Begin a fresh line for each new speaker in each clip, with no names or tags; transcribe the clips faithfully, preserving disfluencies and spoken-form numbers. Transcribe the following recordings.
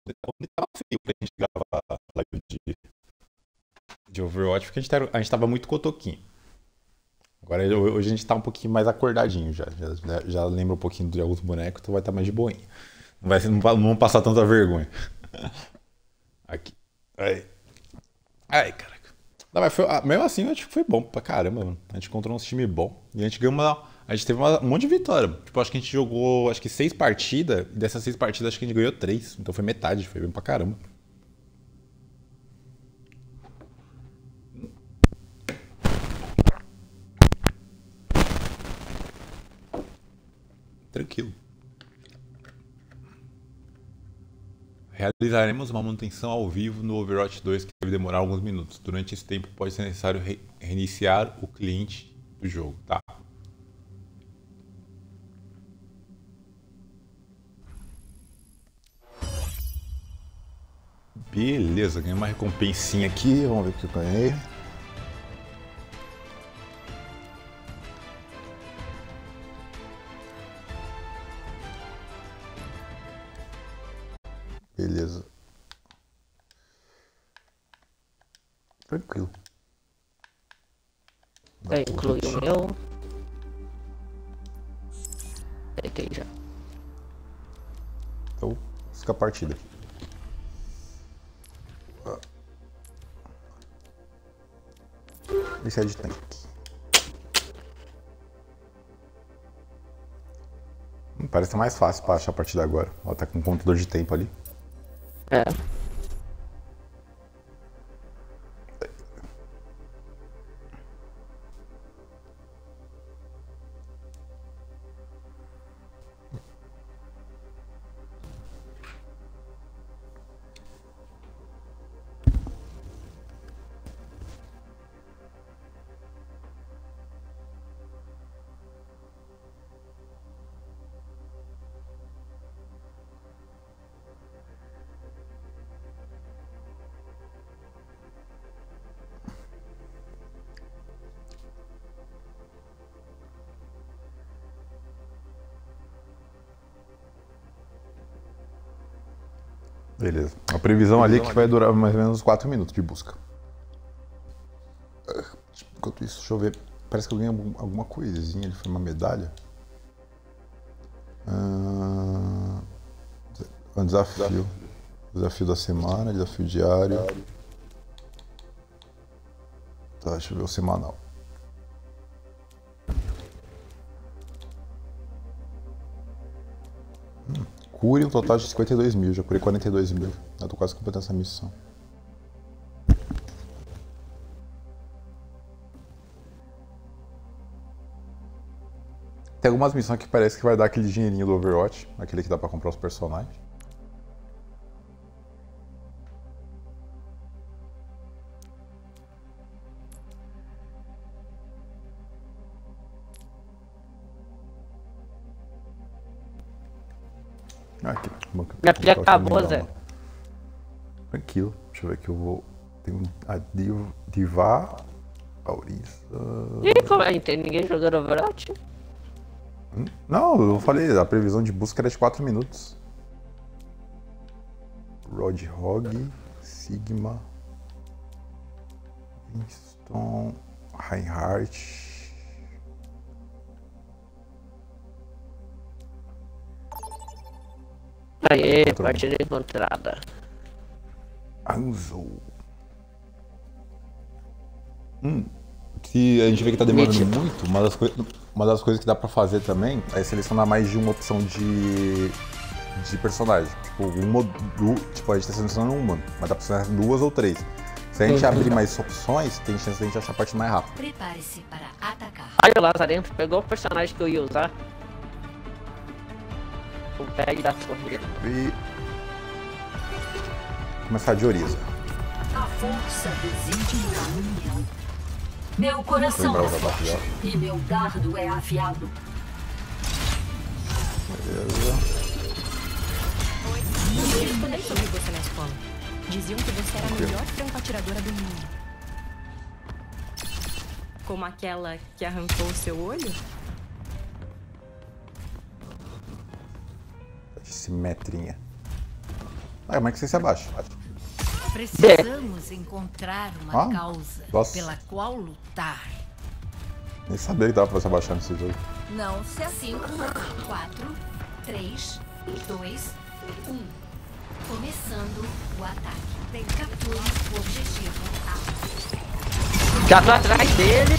Onde tava feio pra gente gravar a live de, de Overwatch, porque a gente, tava, a gente tava muito cotoquinho. Agora hoje a gente tá um pouquinho mais acordadinho já. Já, já lembra um pouquinho de alguns bonecos, então vai estar mais de boinha. Não, vai, não, não vamos passar tanta vergonha. Aqui. Aí. Ai, caraca. Não, mas foi, mesmo assim, eu acho que foi bom pra caramba, mano. A gente encontrou um time bom. E a gente ganhou uma. A gente teve uma, um monte de vitória. Tipo, acho que a gente jogou acho que seis partidas. E dessas seis partidas, acho que a gente ganhou três. Então foi metade, foi bem pra caramba. Tranquilo. Realizaremos uma manutenção ao vivo no Overwatch dois que deve demorar alguns minutos. Durante esse tempo pode ser necessário re reiniciar o cliente do jogo, tá? Beleza, ganhei uma recompensinha aqui, vamos ver o que eu ganhei. Beleza. Tranquilo.
Já inclui o meu. Deitei já.
Então, fica a partida. Esse é de tanque. Parece mais fácil pra achar a partida agora. Ela tá com um contador de tempo ali.
É.
Beleza. A previsão ali é que vai durar mais ou menos quatro minutos de busca. Enquanto isso, deixa eu ver. Parece que eu ganhei alguma coisinha. Ele foi uma medalha. Ah, um desafio. Desafio da semana, desafio diário. Tá, deixa eu ver o semanal. Hum, cure um total de cinquenta e dois mil. Já curei quarenta e dois mil. Eu tô quase completando essa missão. Tem algumas missões que parece que vai dar aquele dinheirinho do Overwatch, aquele que dá pra comprar os personagens. Ah, aqui.
Minha pilha acabou, Zé.
Tranquilo. Deixa eu ver aqui. Eu vou. Tem um. A Div... Diva. Aurisa.
Ih, como é? Não tem ninguém jogando Overwatch?
Não, eu falei, a previsão de busca era de quatro minutos. Roadhog, Sigma, Winston, Reinhardt.
Aê, partida encontrada.
Anzo. Hum, se a gente vê que tá demorando
Nítido.
muito, uma das, coi uma das coisas que dá pra fazer também é selecionar mais de uma opção de, de personagem. Tipo, uma, du tipo, a gente tá selecionando uma, mas dá pra selecionar duas ou três. Se a gente
Uhum.
abrir mais opções, tem chance de a gente achar a parte mais rápida.
Prepare-se para atacar.
Ai, o Lazarento pegou o personagem que eu ia usar. O tag da corrida.
E... começar de Orisa.
A força reside na união. Meu coração
Lembrar
é
os ataques
forte
dela.
e meu dardo é afiado.
Beleza.
Eu estudei sobre você na escola. Diziam que você era a melhor franco-atiradora do mundo. Como aquela que arrancou o seu olho?
Simetrinha. Ah, como é que você se abaixa?
Precisamos encontrar uma
Ah,
causa
nossa.
pela qual lutar.
Nem sabia que dava pra se abaixar nesse jogo.
Não se cinco, quatro, três, dois, um. Começando o ataque. Capture o objetivo A.
Já tô atrás dele.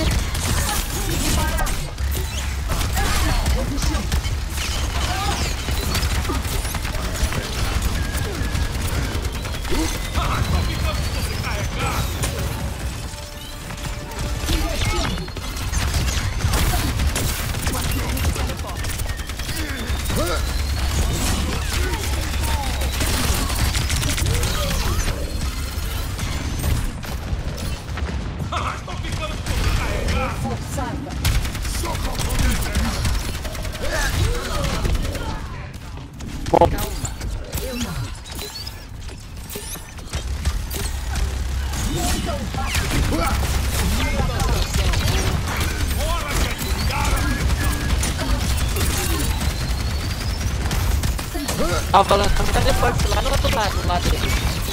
Ó, o balançando tá depois, lá do outro lado, do lado dele.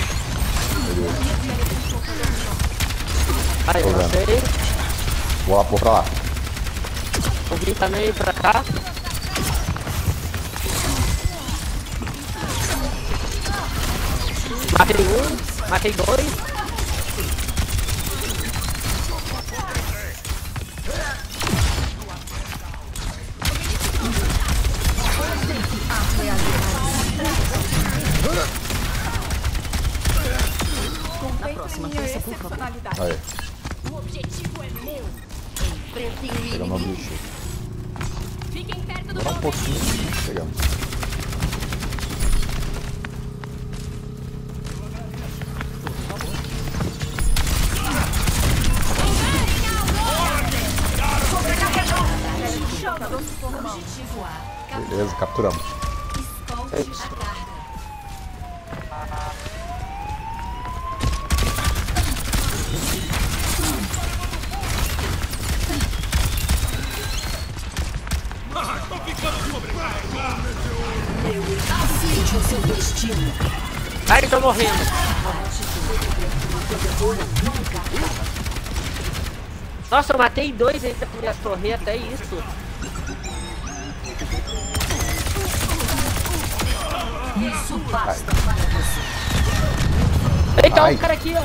Aí,
Tô
eu
vendo.
sei.
Vou lá, vou pra lá.
O Gui tá meio pra cá. Matei um, matei dois.
Aí,
O objetivo é meu.
pegamos o bicho.
Fiquem perto do
Demora um pouquinho, pegamos.
Objetivo A.
Beleza, capturamos.
Escolte a carga. Aceite o seu destino.
Ai, tô morrendo. Nossa, eu matei dois ainda por correr até isso.
Isso basta para você.
Eita,
Ai.
um cara aqui, ó.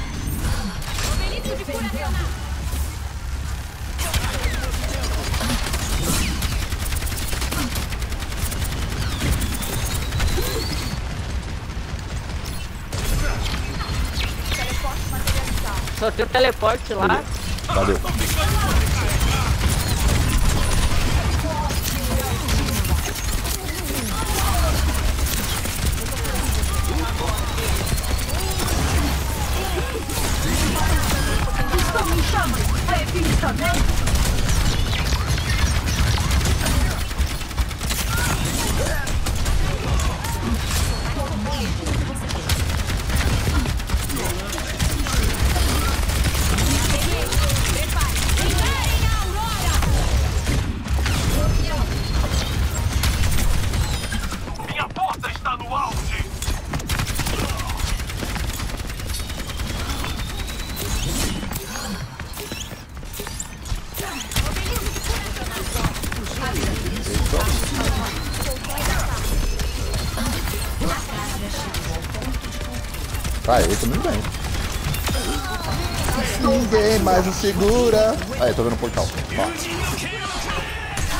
Só tem o teleporte lá.
Valeu.
Minha força está no auge!
Vai, eu também bem. Ninguém mais o segura. Aí, tô vendo o portal. Ó.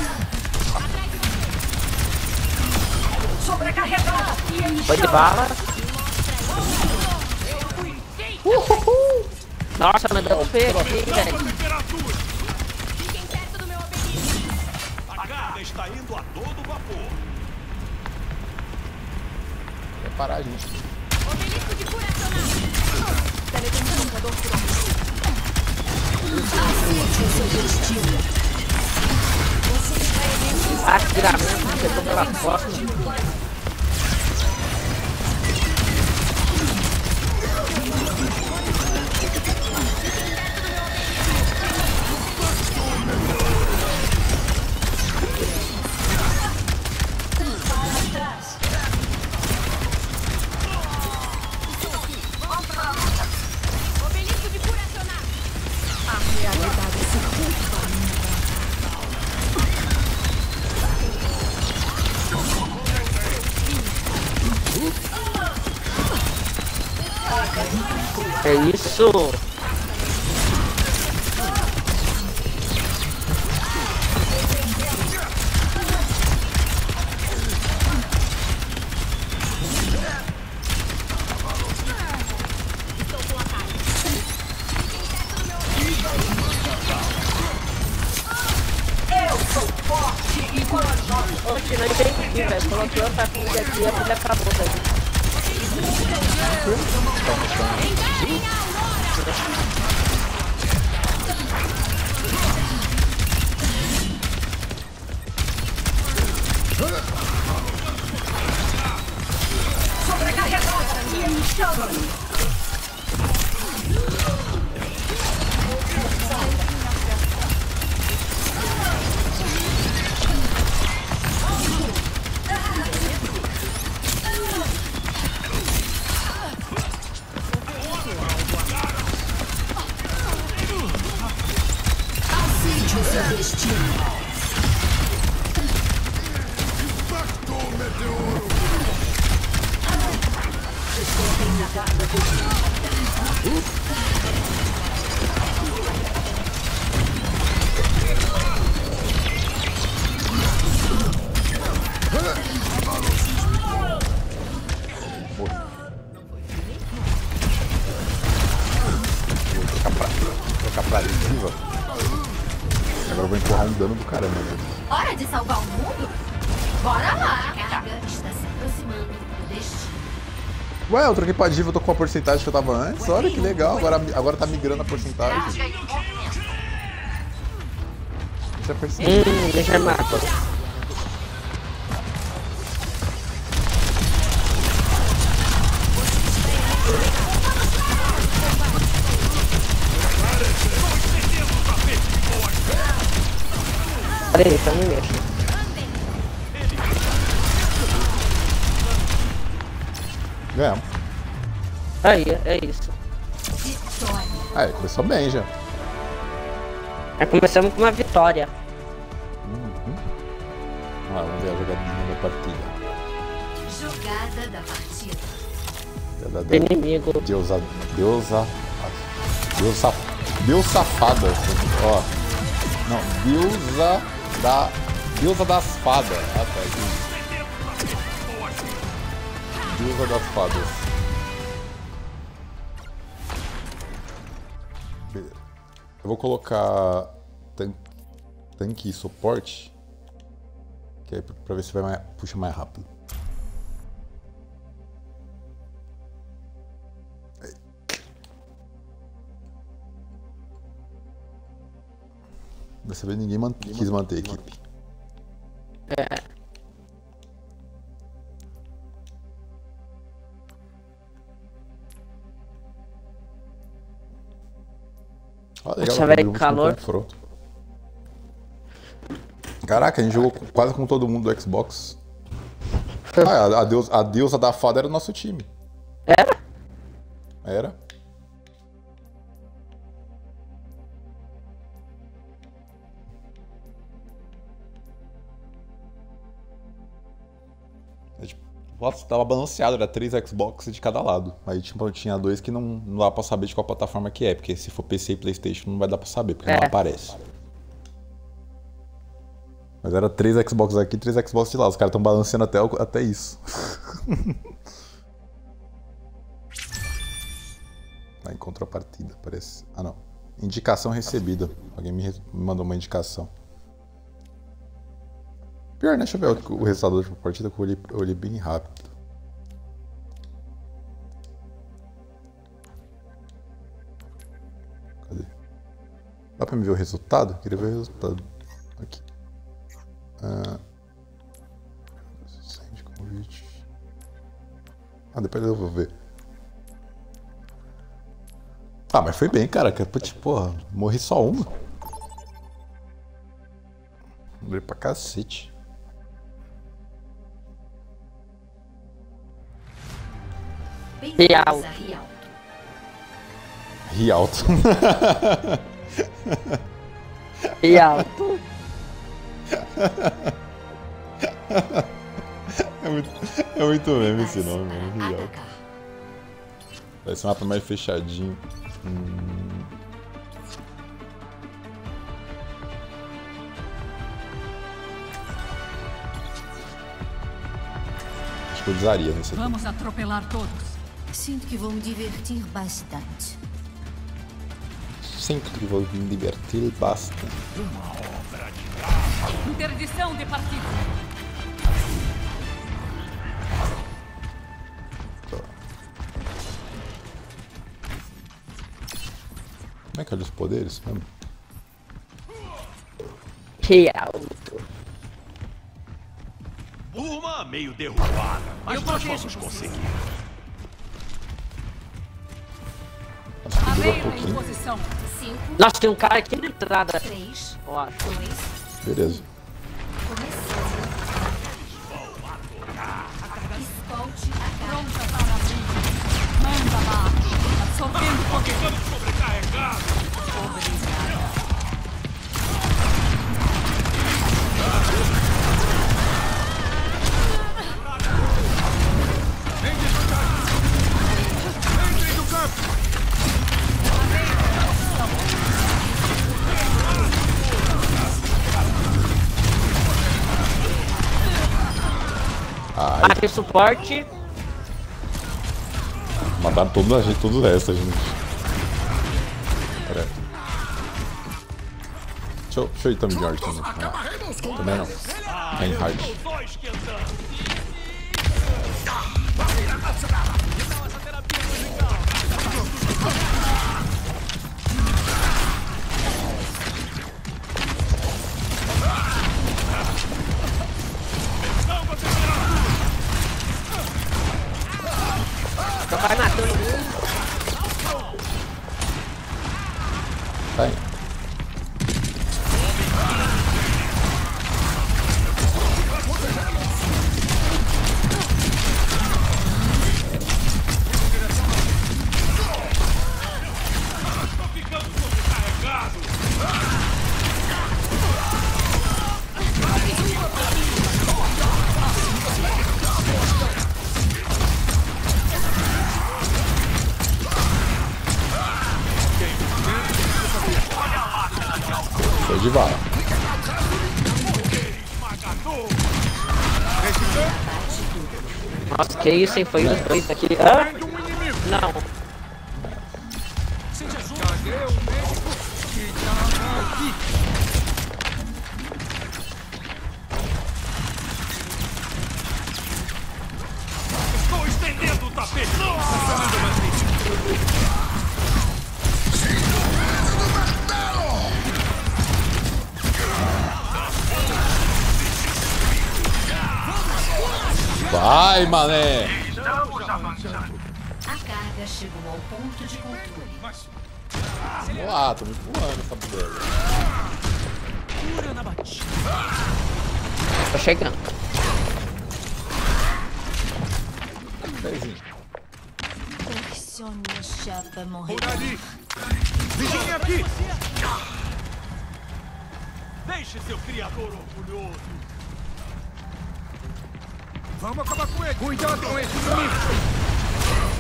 Foi de bala. Nossa, mas deu feio aqui, velho.
Fiquem perto do meu obelisco.
A carga está indo a todo vapor!
Vai parar a gente.
Obelisco de cura acionado. Teletransportador pronto.
Atiramento, você tomou pela costa.
realidade se curva a minha
É isso. Oxe, não entendi, velho. Coloquei outra filha aqui e a filha acabou daí.
Aceite o seu destino.
Vou trocar pra, trocar pra diva. Agora eu vou empurrar um dano do caramba. Né?
Hora de salvar o mundo? Bora lá! A carga está se aproximando do destino.
Ué, eu troquei pra diva, eu tô com a porcentagem que eu tava antes. Olha que legal, agora, agora tá migrando a porcentagem. Já percebi.
Hum, deixa eu matar. Peraí, só me mexe.
Ganhamos.
Aí, é isso.
Vitória.
Aí, começou bem já.
Já começamos com uma vitória.
Uhum. Ah, vamos ver a jogadinha da partida.
Jogada da partida.
Da, da,
Do inimigo.
Deusa. Deusa. Deusa. Deus safada. Ó. Não, deusa da. Deusa das fadas. Ah, tá. Aqui. Deusa das fadas. Beleza. Eu vou colocar tan tanque e suporte. Que aí pra ver se vai mais, puxa mais rápido. Aí. Dessa vez ninguém man quis manter a equipe.
É.
Ah, legal,
Nossa, velho,
jogamos com
calor.
confronto. Caraca, a gente jogou com- quase com todo mundo do Xbox. Ah, a, a, deus, a deusa da fada era o nosso time.
Era?
Era. É, tipo, nossa, tava balanceado, era três Xbox de cada lado. Aí tipo, tinha dois que não, não dá pra saber de qual plataforma que é, porque se for P C e PlayStation não vai dar pra saber, porque não
É.
aparece. Mas era três Xbox aqui e três Xbox de lá. Os caras estão balanceando até, o- até isso. Tá em contrapartida, parece. Ah, não. Indicação recebida. Alguém me, re- me mandou uma indicação. Pior, né? Deixa eu ver o, o resultado da última partida que eu olhei, eu olhei bem rápido. Cadê? Dá pra me ver o resultado? Queria ver o resultado. Aqui. Ah, sende convite. Ah, depois eu vou ver. Ah, mas foi bem, cara. Que, putz, porra, morri só uma. Morri pra cacete.
Bem-vindos
Real.
a Rialto.
Rialto.
E alto.
É muito, é muito meme esse nome, mano. Que legal.
Atacar.
Parece um mapa mais fechadinho. Hum... Acho que eu usaria nesse aqui.
Vamos atropelar todos.
Sinto que vou me divertir bastante.
Sinto que vou me divertir bastante.
Interdição de partida.
Como é que é os poderes mesmo?
Que alto.
Uma meio derrubada, mas nós vamos conseguir.
Acho que dura
Areia em
pouquinho.
posição.
Cinco,
Nossa, tem um cara aqui na entrada,
três,
eu acho.
dois,
Beleza.
começando. Escolte a
Pronta para abrir. Manda lá. Absorvendo poder.
Ficamos sobrecarregados.
Obrigada.
Entrem no campo.
Ai,
Ah, tem suporte.
mataram todo a gente, todo o resto, gente. Pera aí. Deixa eu, deixa eu ir também de arte também. Ah, também não. Reinhardt.
Só esquentando.
Só vai matando um.
Vai.
Ficamos sobrecarregados.
Foi de bala.
Nossa, que isso, hein? Foi os dois aqui. Hã? Não.
Estou estendendo o tapete.
Vai, mané!
A carga chegou ao ponto de controle.
Vamos lá, tô me voando essa bodega.
Tô chegando.
Pezinho.
Pressione a chapa, mon
Por ali. Vigiem aqui. Deixe seu criador orgulhoso. Vamos acabar com ele. Cuidado com esse inimigo.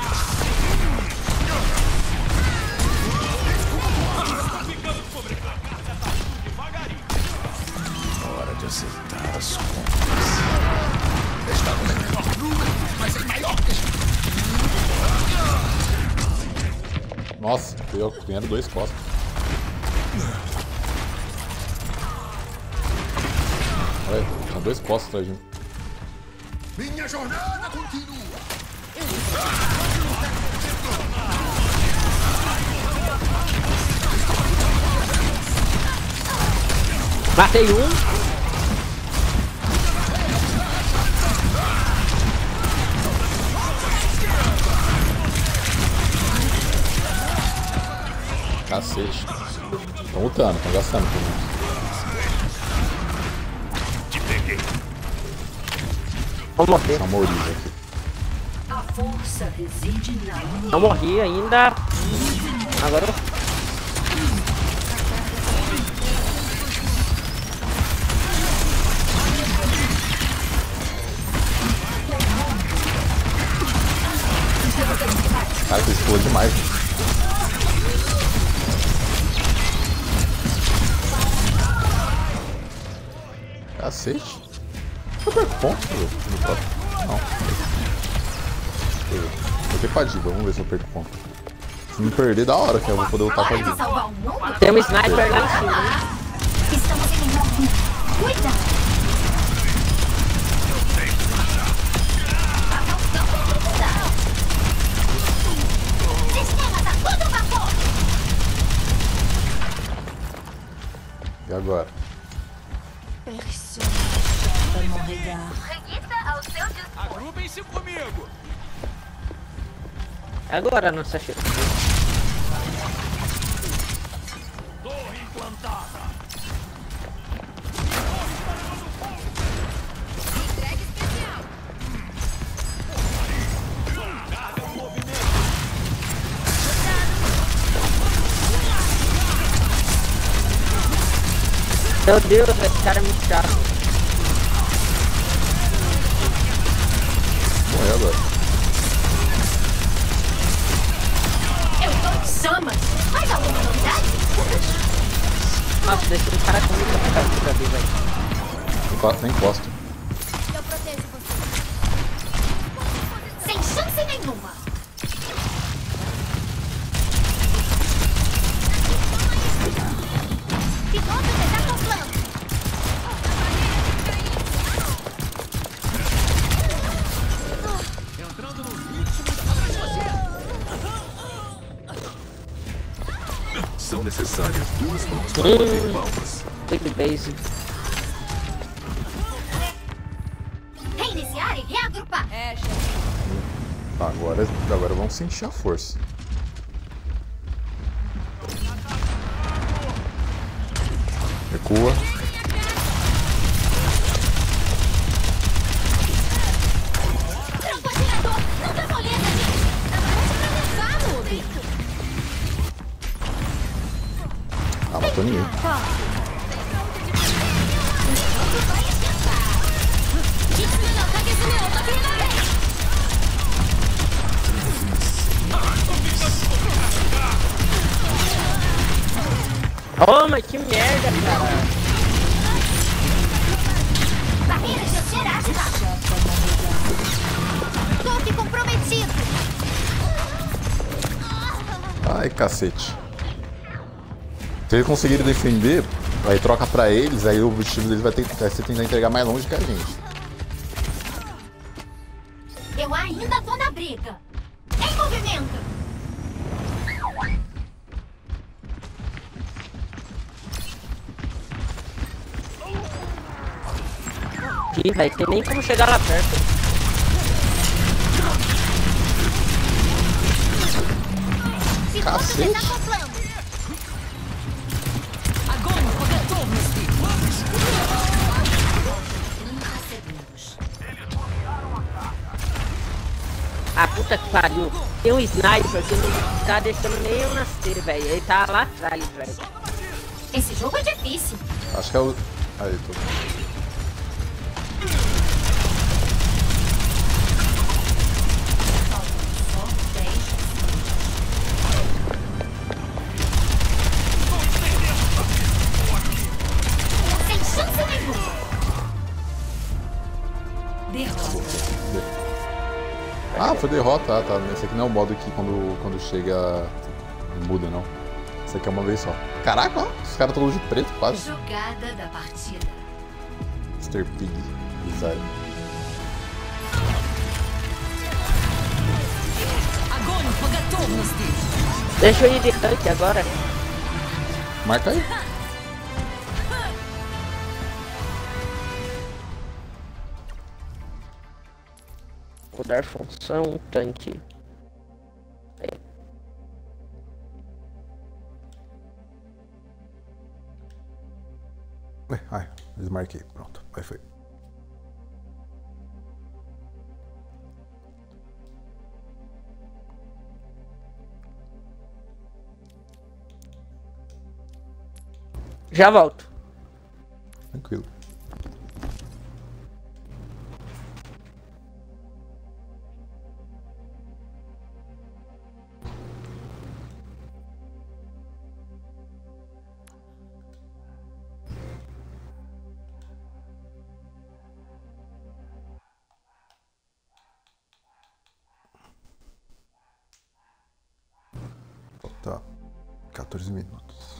Ficamos sobrecarregados. Devagarinho.
Hora de acertar as contas. Está no menor número, mas é maior que
Nossa, eu ganhando dois costas. Olha, tinha dois costas atrás de mim.
minha jornada continua.
Matei um.
Cacete. Estão lutando, estão gastando por mim.
Te peguei.
Vou morrer.
Essa Moriza aqui.
A força reside na união.
Não morri ainda. Agora eu...
demais. Cacete. Eu perco ponto no próximo. Não. Vou ter pra Diva, vamos ver se eu perco ponto. Se me perder, da hora que eu vou poder lutar com a
Hora de
Diva.
salvar o mundo?
Tem um sniper lá em cima.
Estamos em Cuida! Sistemas a todo vapor!
E agora?
Agrupem-se comigo.
Agora, nossa chefe.
Torre implantada.
Entrega especial!
Carga o movimento.
Meu Deus, esse cara é muito chato.
Morreu agora.
Eu tô em chamas! Mais alguma novidade?
Nossa, deixa o cara comigo pra ficar tudo ali, velho.
Enco- Nem encosta.
Eu protejo você. Sem chance nenhuma! Piloto desacoplando!
Entrando no ritmo atrás de você.
São necessárias duas mãos para bater palmas.
Big base.
Reiniciar e reagrupar!
É, chefe.
Tá, agora, agora vamos sentir a força. Recua.
Francoatirador! Não dá moleza, gente! Dá pra Noob!
Ah, matou ninguém.
Oh, mas que merda, cara.
Barreira de oxigênio ativada! Toque comprometido!
Ai, cacete. Se eles conseguirem defender, aí troca pra eles, aí o objetivo deles vai, ter, vai ser tentar entregar mais longe que a gente.
Eu ainda tô na briga! Em movimento!
Ih, velho, tem nem como chegar lá perto.
Piloto
Cacete.
desacoplando!
Огонь по готовности!
trinta segundos.
Ah, puta que pariu. Tem um sniper que não tá deixando nem eu nascer, velho. Ele tá lá atrás, velho.
Esse jogo é difícil.
Acho que é o. Aí, tô.
Só dez segundos. Sem chance nenhuma. Derrota.
Ah, foi derrota, ah, tá. Esse aqui não é o modo que quando, quando chega. Muda, não. Esse aqui é uma vez só. Caraca, ó, os caras todos de preto, quase.
Jogada da partida.
mister Pig, bizarro.
Огонь по готовности!
Deixa eu ir de tanque agora.
Marca aí.
Vou dar função tanque. Aí.
Ué, ai, desmarquei. Pronto, aí foi.
Já volto.
Tranquilo. quatorze minutos.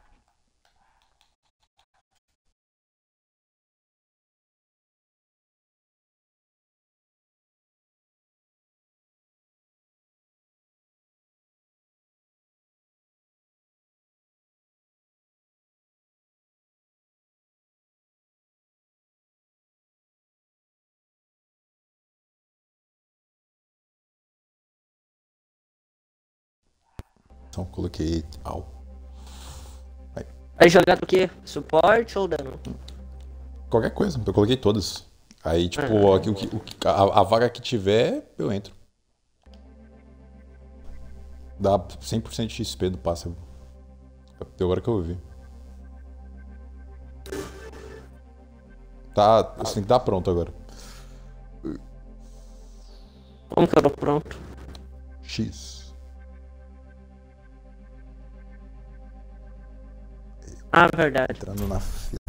Então coloquei ao. Vai.
Vai jogar do que? Suporte ou dano?
Qualquer coisa, eu coloquei todas. Aí, tipo,
Ah.
aqui, o que, o que- a, a vaga que tiver, eu entro. Dá cem por cento de X P do passe. Até agora que eu vi. Tá, você tem que estar pronto agora.
Como que eu tô pronto?
X.
Ah, verdade.
Entrando na fila.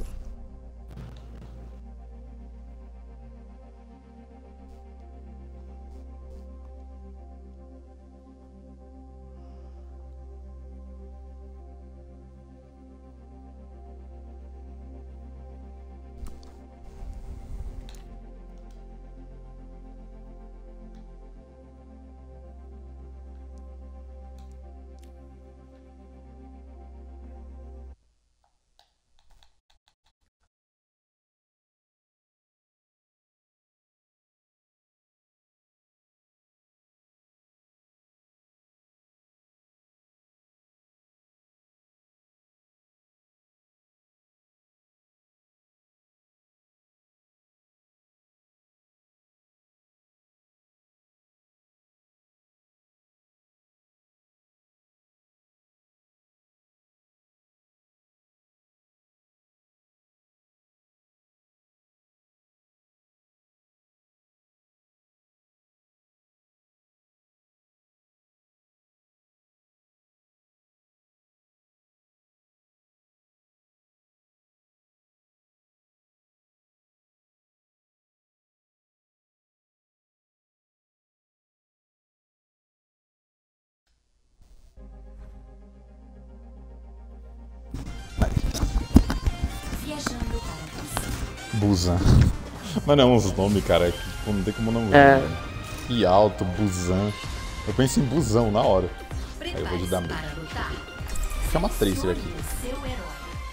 Viajando para você.
Busan. Mas não, uns nomes, cara, que tipo, não tem como não ver.
É.
Né? E alto, Busan. Eu penso em busão na hora. Aí eu vou te dar medo.
Para lutar.
Chama Tracer aqui.
O seu herói.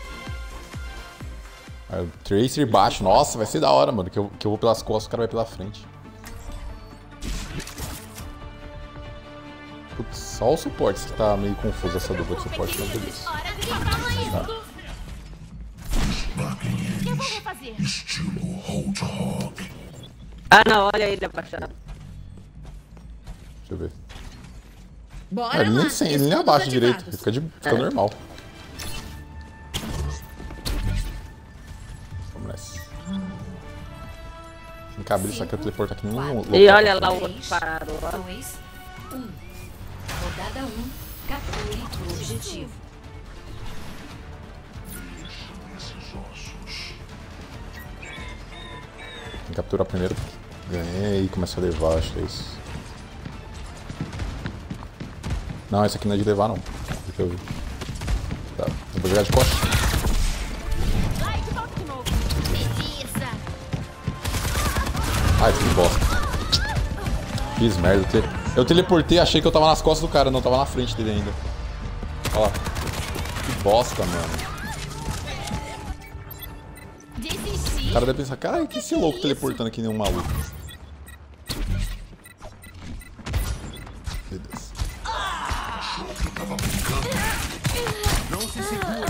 Aí o Tracer baixo. Nossa, vai ser da hora, mano. Que eu, que eu vou pelas costas, o cara vai pela frente. Putz, só o suporte que tá meio confuso essa dupla de suporte, mas beleza.
Hora de toma isso. Eu vou refazer.
Ah, não, olha ele abaixado.
Deixa eu ver.
Bora
Ah, ele, nem,
lá,
sem, ele nem
escudos
abaixa direito,
ativados.
ele fica, de, fica
É.
normal. Vamos nessa. Tem que abrir isso aqui, eu teleportar aqui num louco.
E olha lá o outro parado, ó.
dois, um. Rodada um. Capture o objetivo.
Tem que capturar primeiro. Ganhei e começa a levar, acho que é isso. Não, esse aqui não é de levar, não. Deixa eu ver. Tá, vou jogar de costas.
Preguiça.
Ai, que bosta. Fiz merda. Eu, te... eu teleportei, achei que eu tava nas costas do cara, não, tava na frente dele ainda. Olha lá. Que bosta, mano.
Desistir.
O cara deve pensar, caralho, que esse louco teleportando aqui nem um maluco. Meu Deus.
Não se segure.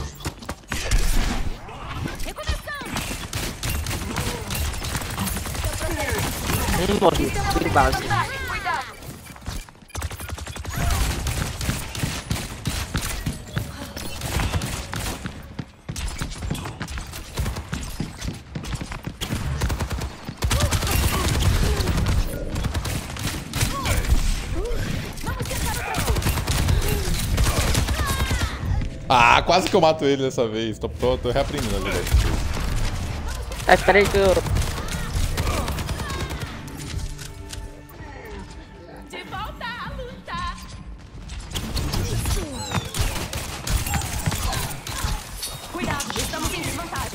Um morri, de base.
Ah, quase que eu mato ele dessa vez. Tô, tô, tô reaprendendo a vida.
Ah, espera aí que eu...
De volta a lutar.
Cuidado, estamos em desvantagem.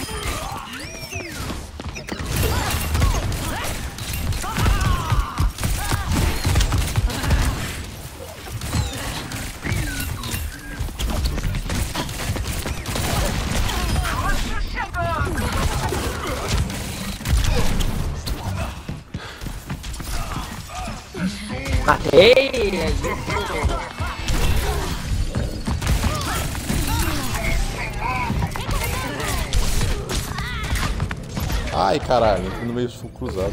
Matei!
Ai, caralho, eu fui no meio do fogo cruzado.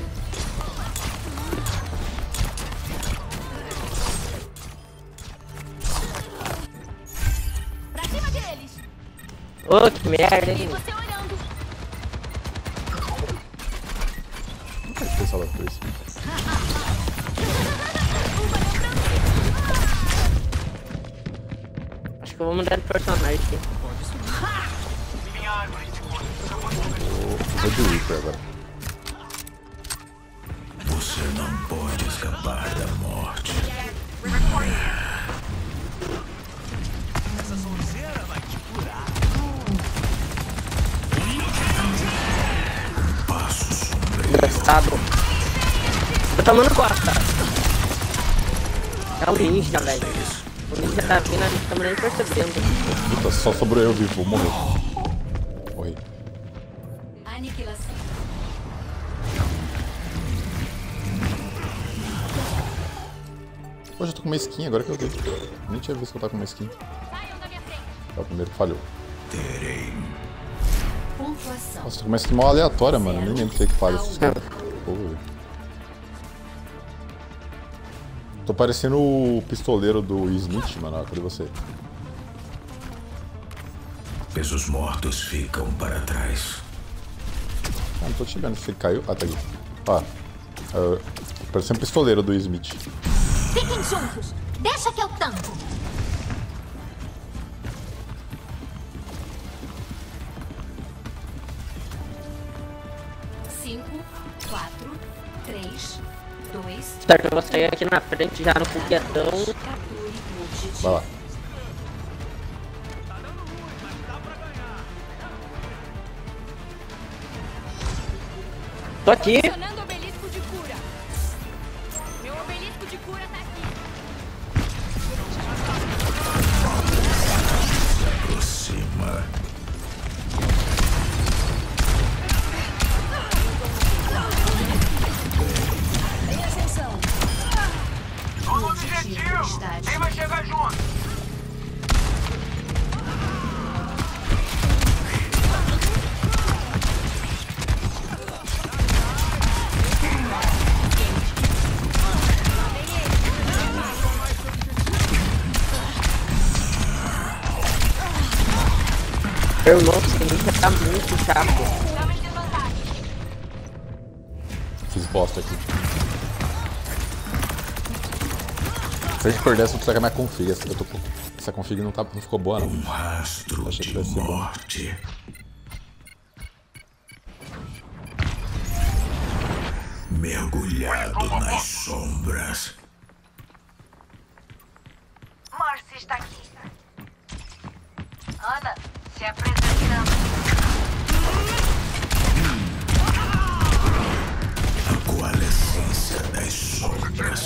Pra cima deles.
Ô, que merda,
E
hein?
você olhando.
Nunca tinha pensado por isso.
Acho que eu vou mudar de personagem aqui.
Vou de Reaper agora.
Você não pode escapar da morte.
Essa sonzeira vai te curar.
Passo sombrio.
Engraçado. Tô tomando costa. É o ninja, velho. O ninja tá vindo, a gente tá nem percebendo.
Puta, só sobrou eu vivo, vou morrer. Morri.
Aniquilação.
Hoje eu tô com uma skin, agora que eu vi. Nem tinha visto que eu tava com uma skin.
Saiam da minha frente.
É o primeiro que falhou.
Terei.
Pontuação.
Nossa, tô com uma skin mó aleatória, mano. Nem lembro o que é que falha esses caras. Pô, velho. Tô parecendo o pistoleiro do Smith, mano. Ó, cadê você?
Pesos mortos ficam para trás.
Ah, não tô te vendo se ele caiu. Ah, tá aqui. Ó. Uh, parecendo o pistoleiro do Smith.
Fiquem juntos. Deixa que eu tanco. Cinco, quatro, três, dois.
Certo, eu vou sair aqui na frente já no foguetão.
Capture o objetivo.
Vai lá.
Tô aqui.
Acionando o obelisco de cura. Meu obelisco de cura tá aqui.
Aproxima.
Em ascensão.
Toma o objetivo. Quem vai chegar junto?
Meu irmão, esse ninja tá muito chato.
Estamos em desvantagem.
Fiz bosta aqui. Se a gente perder, essa precisa que a minha config. Essa, eu tô com... essa config não, tá... não ficou boa, não.
Um rastro
Achei que
de
vai ser bom.
morte. Mergulhado nas sombras.
Marcy está aqui. Ana, se apresentando.
A coalescência das sombras.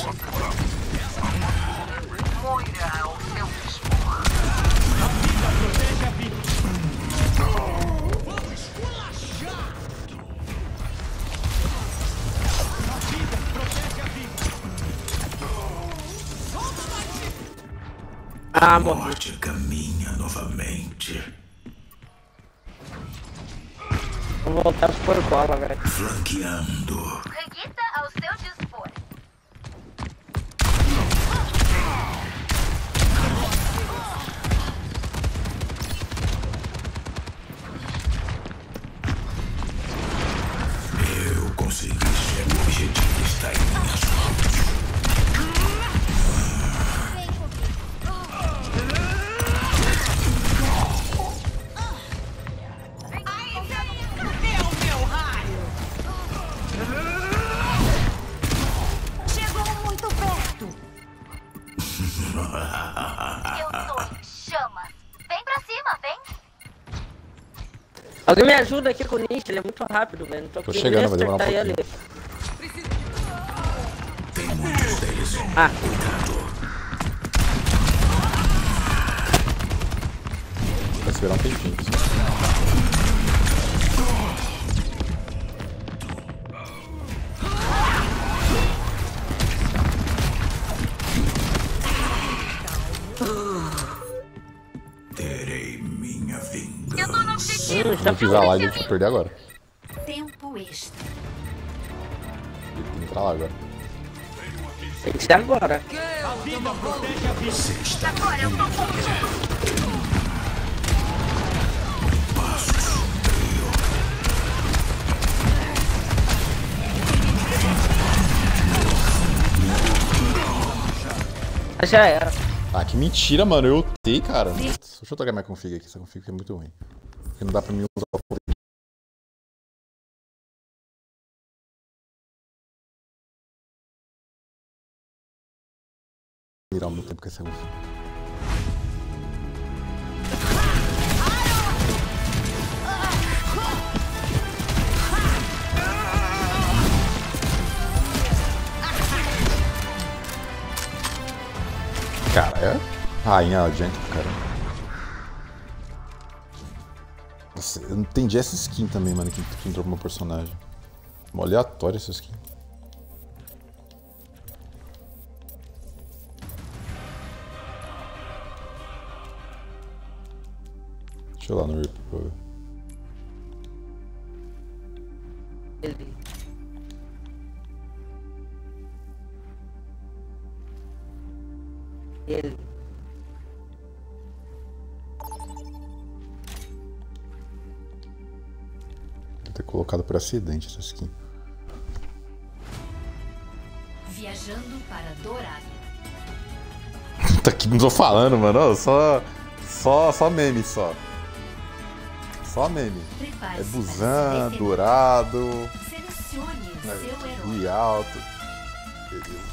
Moira ao seu dispor.
Protege a vida.
Ah,
A
morri.
morte caminha novamente.
Vou voltar por bola, velho.
Flanqueando.
Reguita ao seu dispor.
Eu consegui chegar. O objetivo está em minhas mãos.
Alguém me ajuda aqui com o Nietzsche, ele é muito rápido, velho. Não tô,
Tô chegando, vai demorar um
acertar ele.
Tem muitos deles.
Ah.
Vai esperar um tempinho.
Terei minha vingança.
Eu tô no objetivo.
Se não fizer a live, eu vou perder agora.
Tempo extra.
Tem que entrar lá agora.
Tem que ser agora.
Agora eu tô com
Já era.
Ah, que mentira, mano. Eu ultei, cara. Deixa eu trocar minha config aqui. Essa config é muito ruim. Porque não dá pra mim usar o poder. Virar o meu tempo com essa config. Cara, é rainha adiante pro caramba. Nossa, eu não entendi essa skin também, mano, que, que entrou pro meu personagem. Mó aleatória essa skin. Deixa eu ir lá no Rip pra ver.
Ele. Ele.
Vou ter colocado por acidente essa skin.
Viajando para Dourado.
Tá aqui, não tô falando, mano. Ó, Só, só, só meme, só. Só meme.
Prepare-se
É
para
Busan,
se
Dourado,
defender. Selecione o seu herói.
Rui Alto. Beleza.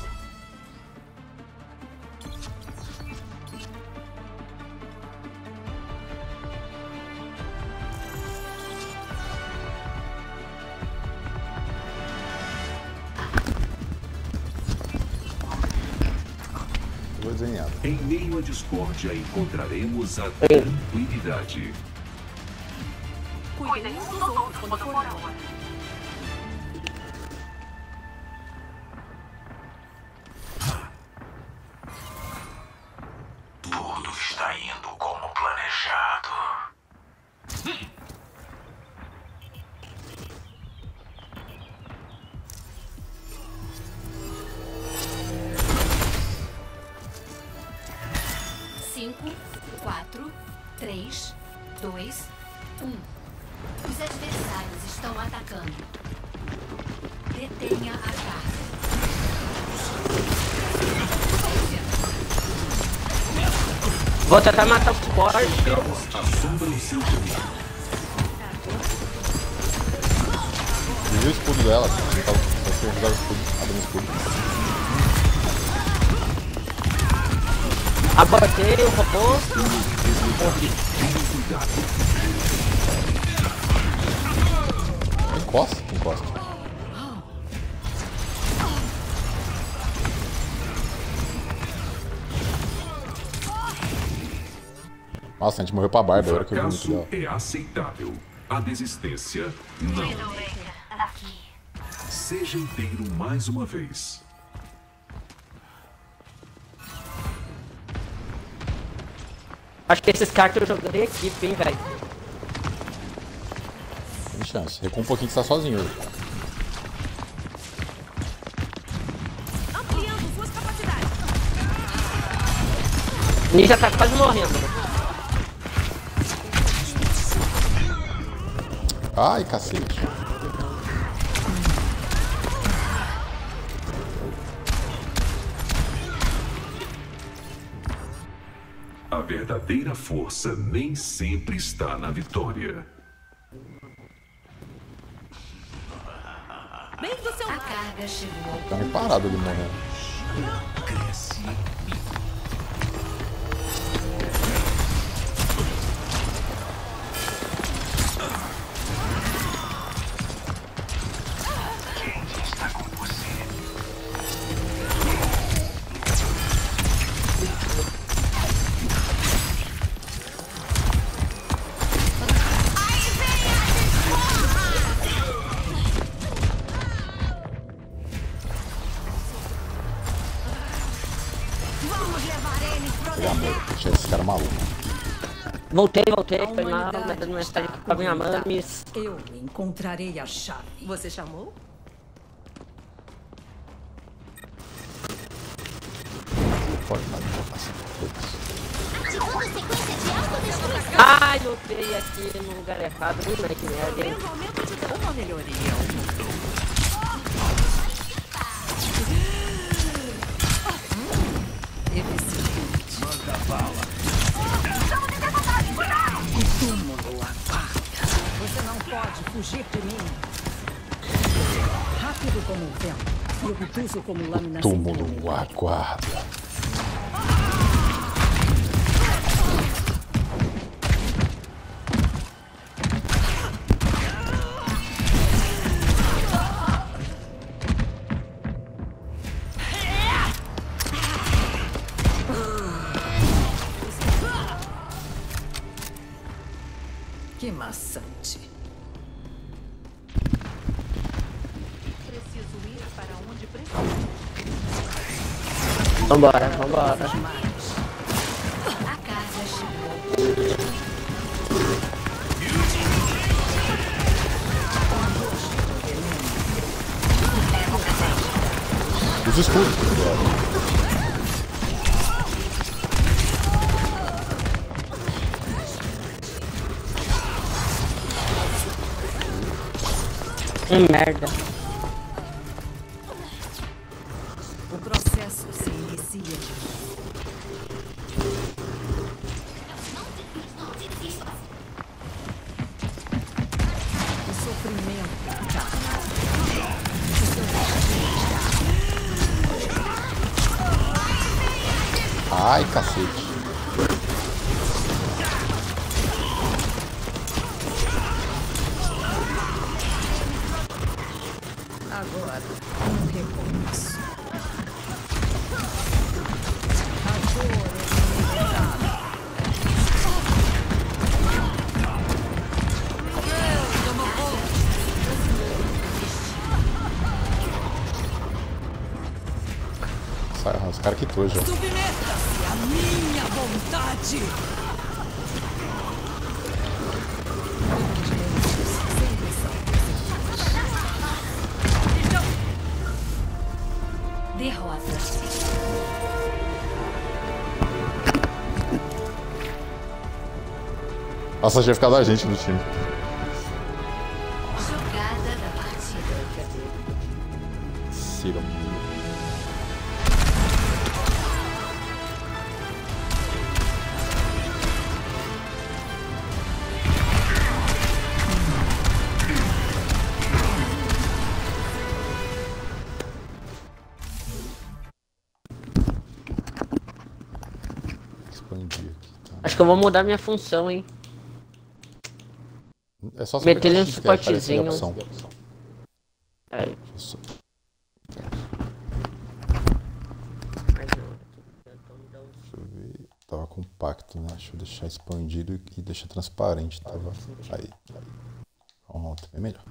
Vou desenhar.
Em meio à discórdia encontraremos a tranquilidade.
Cuidem uns dos outros quando for a hora.
Tudo está indo como planejado.
Cinco, quatro, três, dois, um. Os adversários estão atacando. Detenha a carga.
Vou tentar matar o suporte.
Assombra o seu caminho.
Viu o escudo dela? Tá, tá sendo usado o escudo. Abrindo o escudo.
Abortei o robô.
Encosta? Encosta. Nossa, a gente morreu pra barba, agora que eu vi muito
Fracasso
dela.
é aceitável. A desistência, não. Seja inteiro mais uma vez.
Acho que esses caras que eu joguei equipe, hein, velho.
Tem chance. Recua um pouquinho que você tá sozinho hoje.
Ampliando suas capacidades.
Ninja tá quase morrendo.
Ai, cacete.
A verdadeira força nem sempre está na vitória.
Bem do seu
A
lado.
carga chegou.
Tá meio parado ali morrendo.
Voltei, voltei, foi mal, mandando mensagem aqui pra minha mãe.
Eu encontrarei a chave.
Você chamou?
Pode fazer, pode fazer.
Ativando sequência de autodestruição.
Ai, lutei aqui no lugar errado, não é que merda, hein?
Momento de dar uma melhoria.
Eficiente.
Manda bala.
O túmulo aguarda. Você não pode fugir de mim. Rápido como o vento e obtuso como lâmina.
Túmulo aguarda.
Que maçante.
Preciso ir para onde preciso.
Vambora, vambora.
A casa chegou.
Os escudos.
Que merda.
O processo se inicia. O sofrimento.
Ai, cacete.
Agora, um recomeço.
Sai, os caras quitou já.
Submeta-se à minha vontade.
Derrota.
Nossa, tinha ficado a gente no time.
Jogada da partida.
Ciro. Expandir aqui, tá?
Acho que eu vou mudar minha função, hein?
É só
Meter ele no
X, que aparece a
suportezinho.
opção.
É.
Isso. Deixa eu ver. Tava compacto, né? Deixa eu deixar expandido e deixar transparente. Tava aí. Pronto, bem melhor.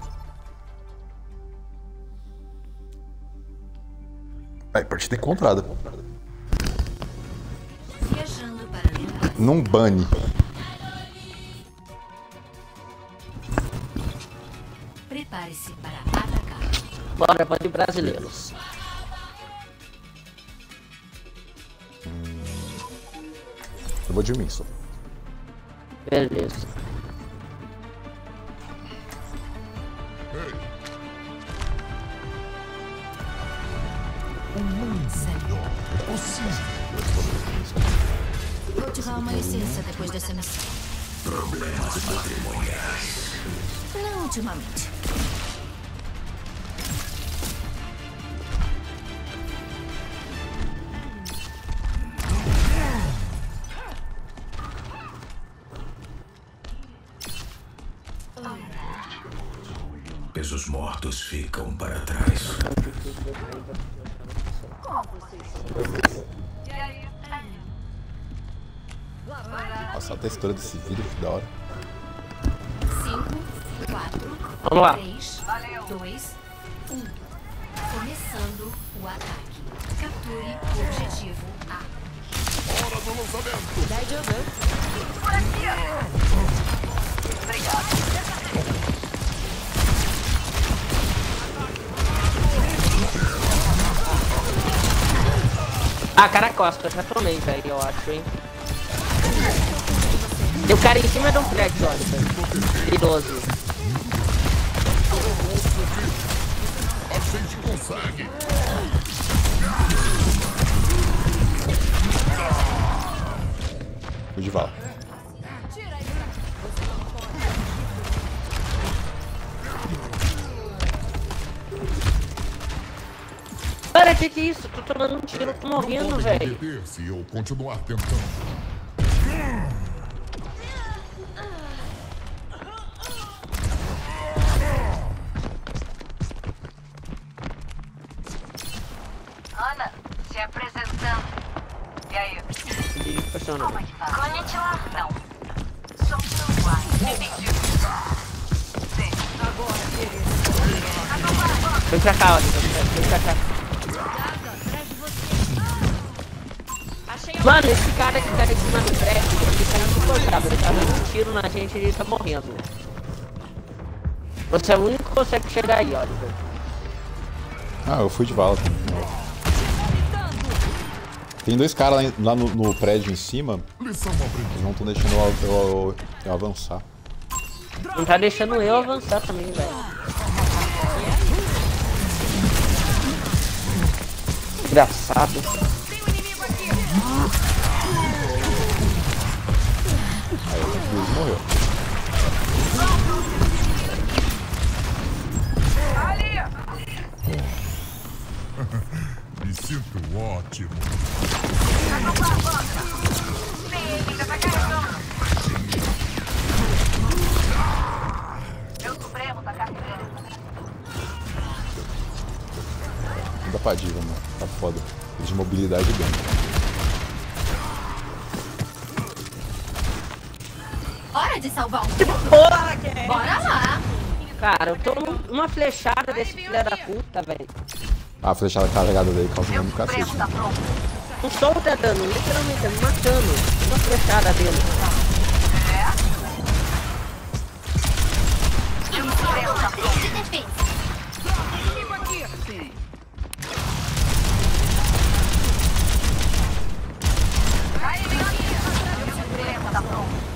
Aí, partida encontrada.
Viajando para
Não bane.
Prepare-se para atacar.
Bora, pode ir brasileiros.
Hum. Eu vou de mim só.
Beleza.
Vou te dar uma licença depois dessa missão.
Problemas patrimoniais.
Não ultimamente.
Pesos mortos ficam para trás.
Nossa, a textura desse vídeo, que da hora.
cinco, quatro,
Vamos lá.
três, dois, um. Começando o ataque. Capture o objetivo A.
Hora do meu lançamento.
Dai Jogo.
Ah, cara costa, já tomei, velho, eu acho, hein. Tem o cara em cima de um prédio, olha, velho. Idoso.
A gente consegue.
Fui de vala.
Cara, que que é isso? Tô tomando um tiro, tô morrendo,
Não
velho.
pode deter se eu continuar tentando.
Ana, se apresentando. E aí?
Funcionou.
Konnichiwa. Não. Sou o Uai. Entendi.
Vem pra cá, Oliver. Vem pra cá. Mano, esse cara que tá em cima do prédio, ele tá insuportável. Ele tá dando um tiro na gente e ele tá morrendo. Você é o único que consegue chegar aí, Oliver.
Ah, eu fui de vala. Tem dois caras lá, lá no, no prédio em cima.
Lição aprendida.
Eles não estão deixando eu, eu, eu, eu avançar.
Não tá deixando eu avançar também, velho. Engraçado.
Aí o Cruz morreu.
Me sinto ótimo.
Meu Supremo tá carregando.
Não dá pra diva, mano. Tá foda. De mobilidade dentro.
Hora de salvar um.
Porra, que é?
Bora lá.
Cara, eu tô numa flechada desse filho da puta, velho.
Ah, a flechada carregada dele causa um cacete.
Tá pronto.
Não solta dano, literalmente, tá me matando. Uma flechada dele.
Meu Supremo tá pronto. De defesa. Meu Supremo tá pronto.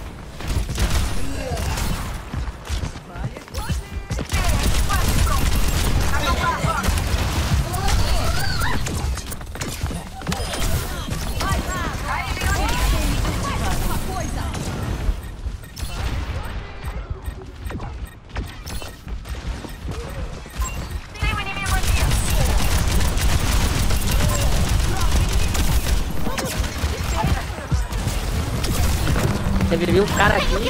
Você viu o cara aqui?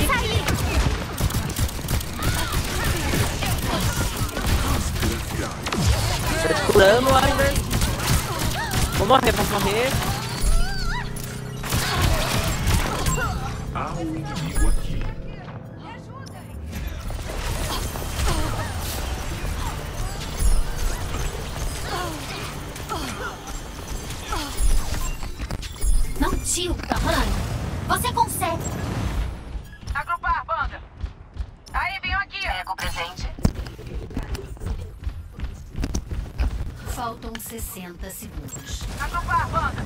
Tô curando, Oliver. Vou morrer, vou morrer.
Há um inimigo aqui.
Não tilta, Hannah. Você consegue.
Agrupar, banda. Aí, venham aqui.
Pega o presente. Faltam sessenta segundos.
Agrupar, banda.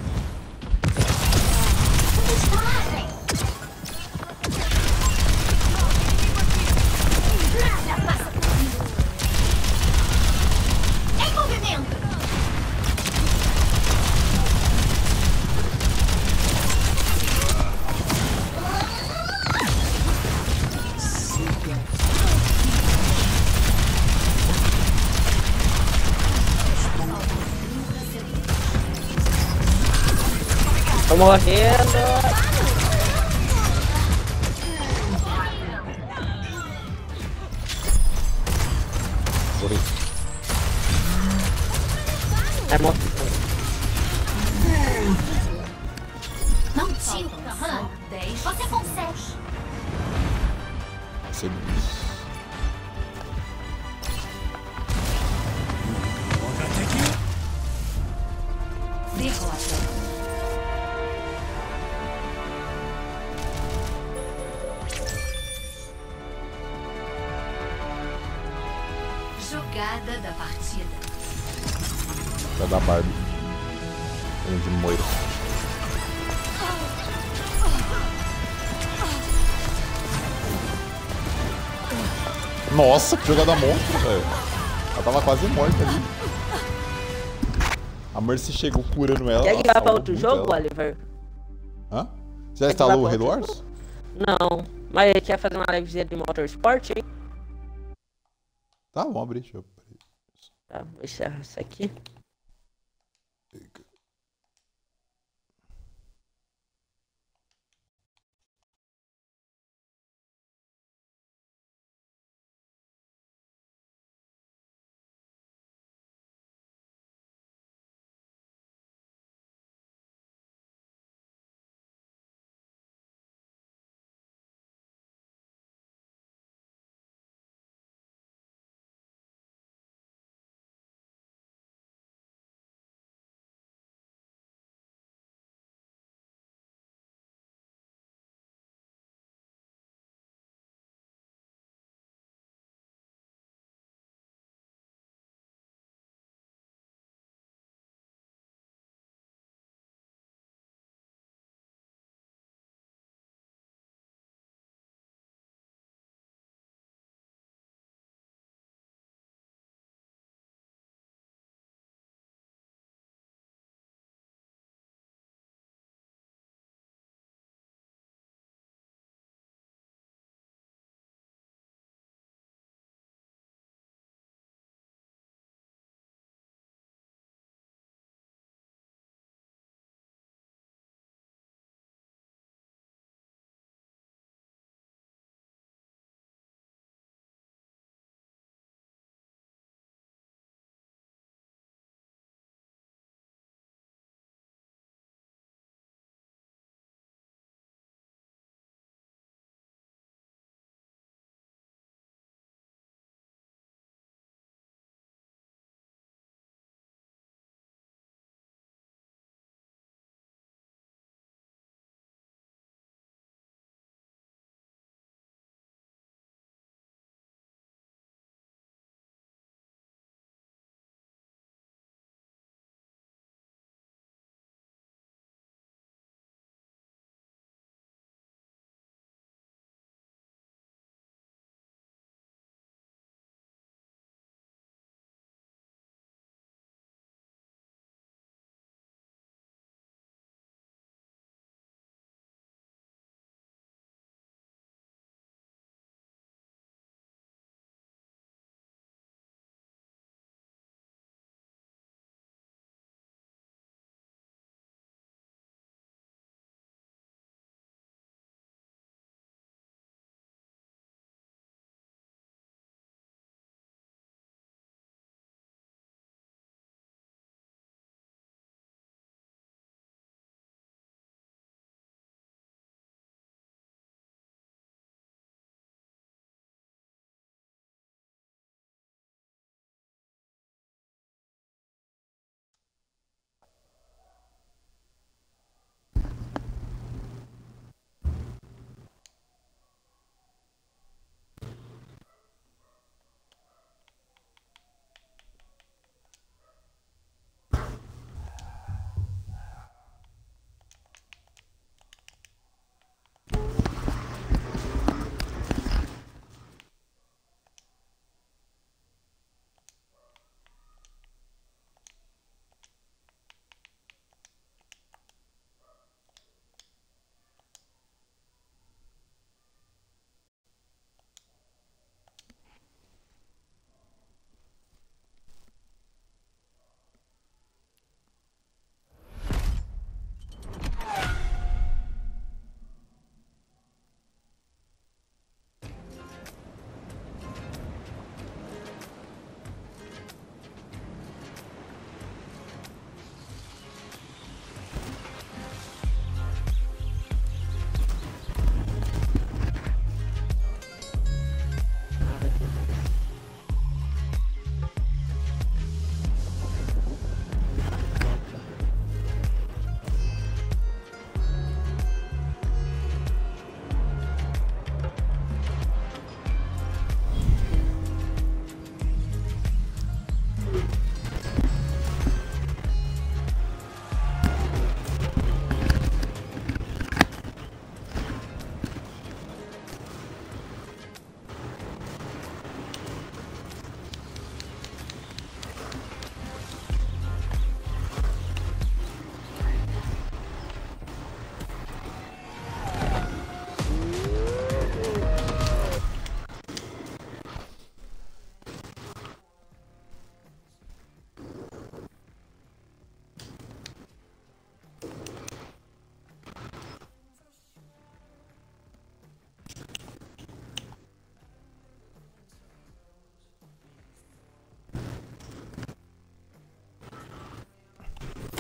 Onde está, Nada passa por mim. Em movimento.
Tô morrendo.
Morri.
É morto.
Não tilta, Hannah. Você consegue.
Segundos.
Derrota. jogada da partida.
Vai dar Barbie. De Moira. Nossa, que jogada monstro, velho. Ela tava quase morta ali. A Mercy chegou curando ela.
Quer que vá pra outro jogo,
ela.
Oliver?
Hã? Você já instalou o Halo Wars?
Não. Mas ele quer fazer uma livezinha de Motorsport, hein?
Tá, vamos abrir. Deixa eu...
Tá, vou encerrar isso aqui.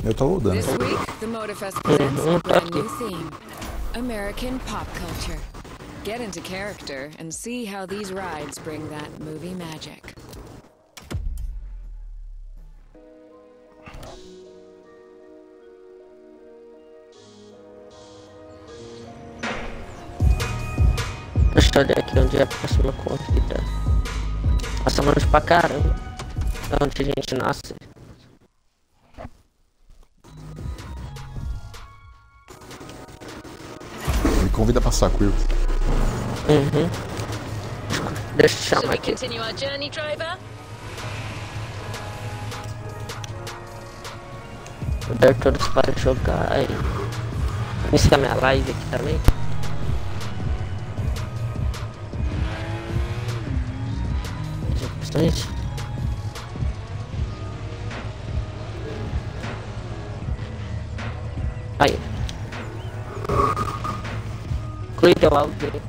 Eu tô loadando.
This week, the Motorfest presents a brand new theme. American pop culture. Get into character and see how these rides bring that movie magic.
Deixa eu olhar aqui onde é a próxima corrida. Nossa, longe pra caramba. É onde a gente nasce.
Me convida pra passar, Quill.
Uhum. Deixa eu chamar aqui.
Continue our journey, driver.
Eu der todos para jogar aí. Iniciar minha live aqui também. Execuções. Aí. Incluir o áudio.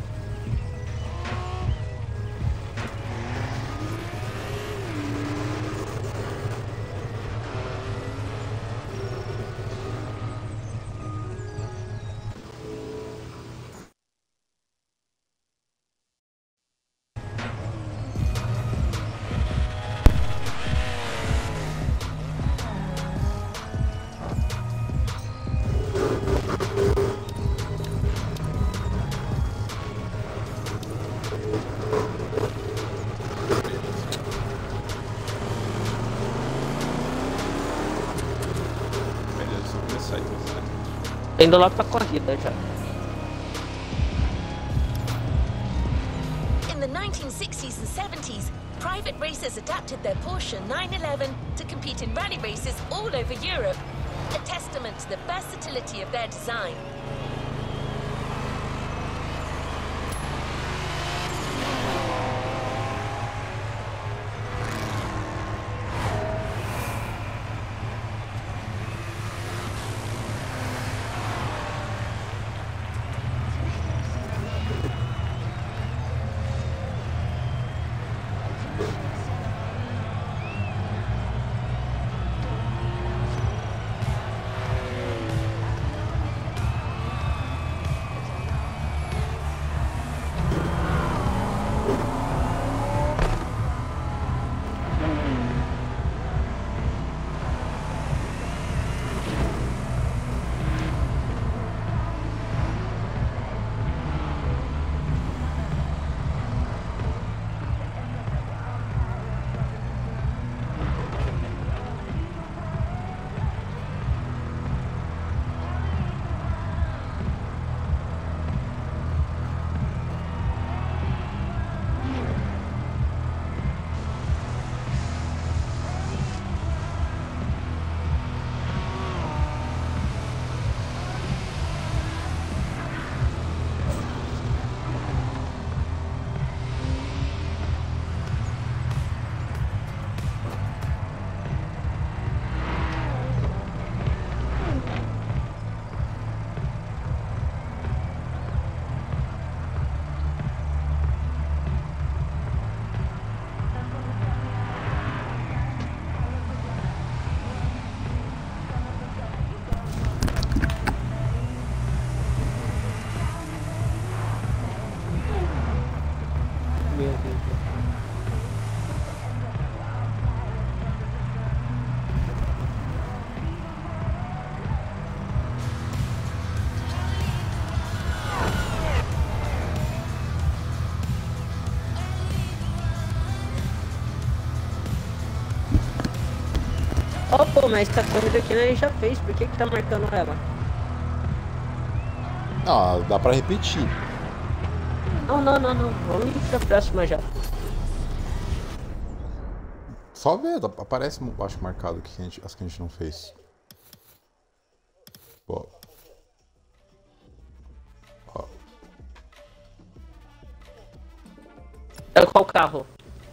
Indo lá pra corrida já.
In the nineteen sixties and seventies, private racers adapted their Porsche nine eleven to compete in rally races all over Europe, a testament to the versatility of their design.
Oh, pô, mas essa corrida aqui a gente já fez, por que que tá marcando ela?
Ah, dá pra repetir.
Não, não, não, não, vamos ir pra próxima já.
Só ver, aparece, acho, marcado que a gente, as que a gente não fez. Pô. Ó.
É qual carro?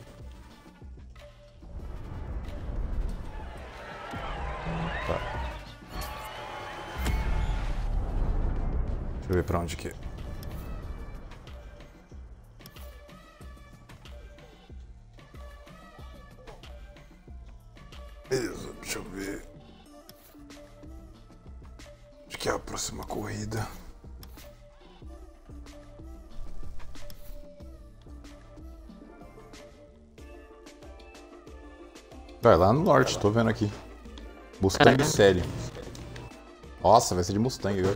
Tá. Deixa eu ver pra onde que é. Beleza, deixa eu ver. que é a próxima corrida? Vai lá no norte, tô vendo aqui. Mustang série. Nossa, vai ser de Mustang agora.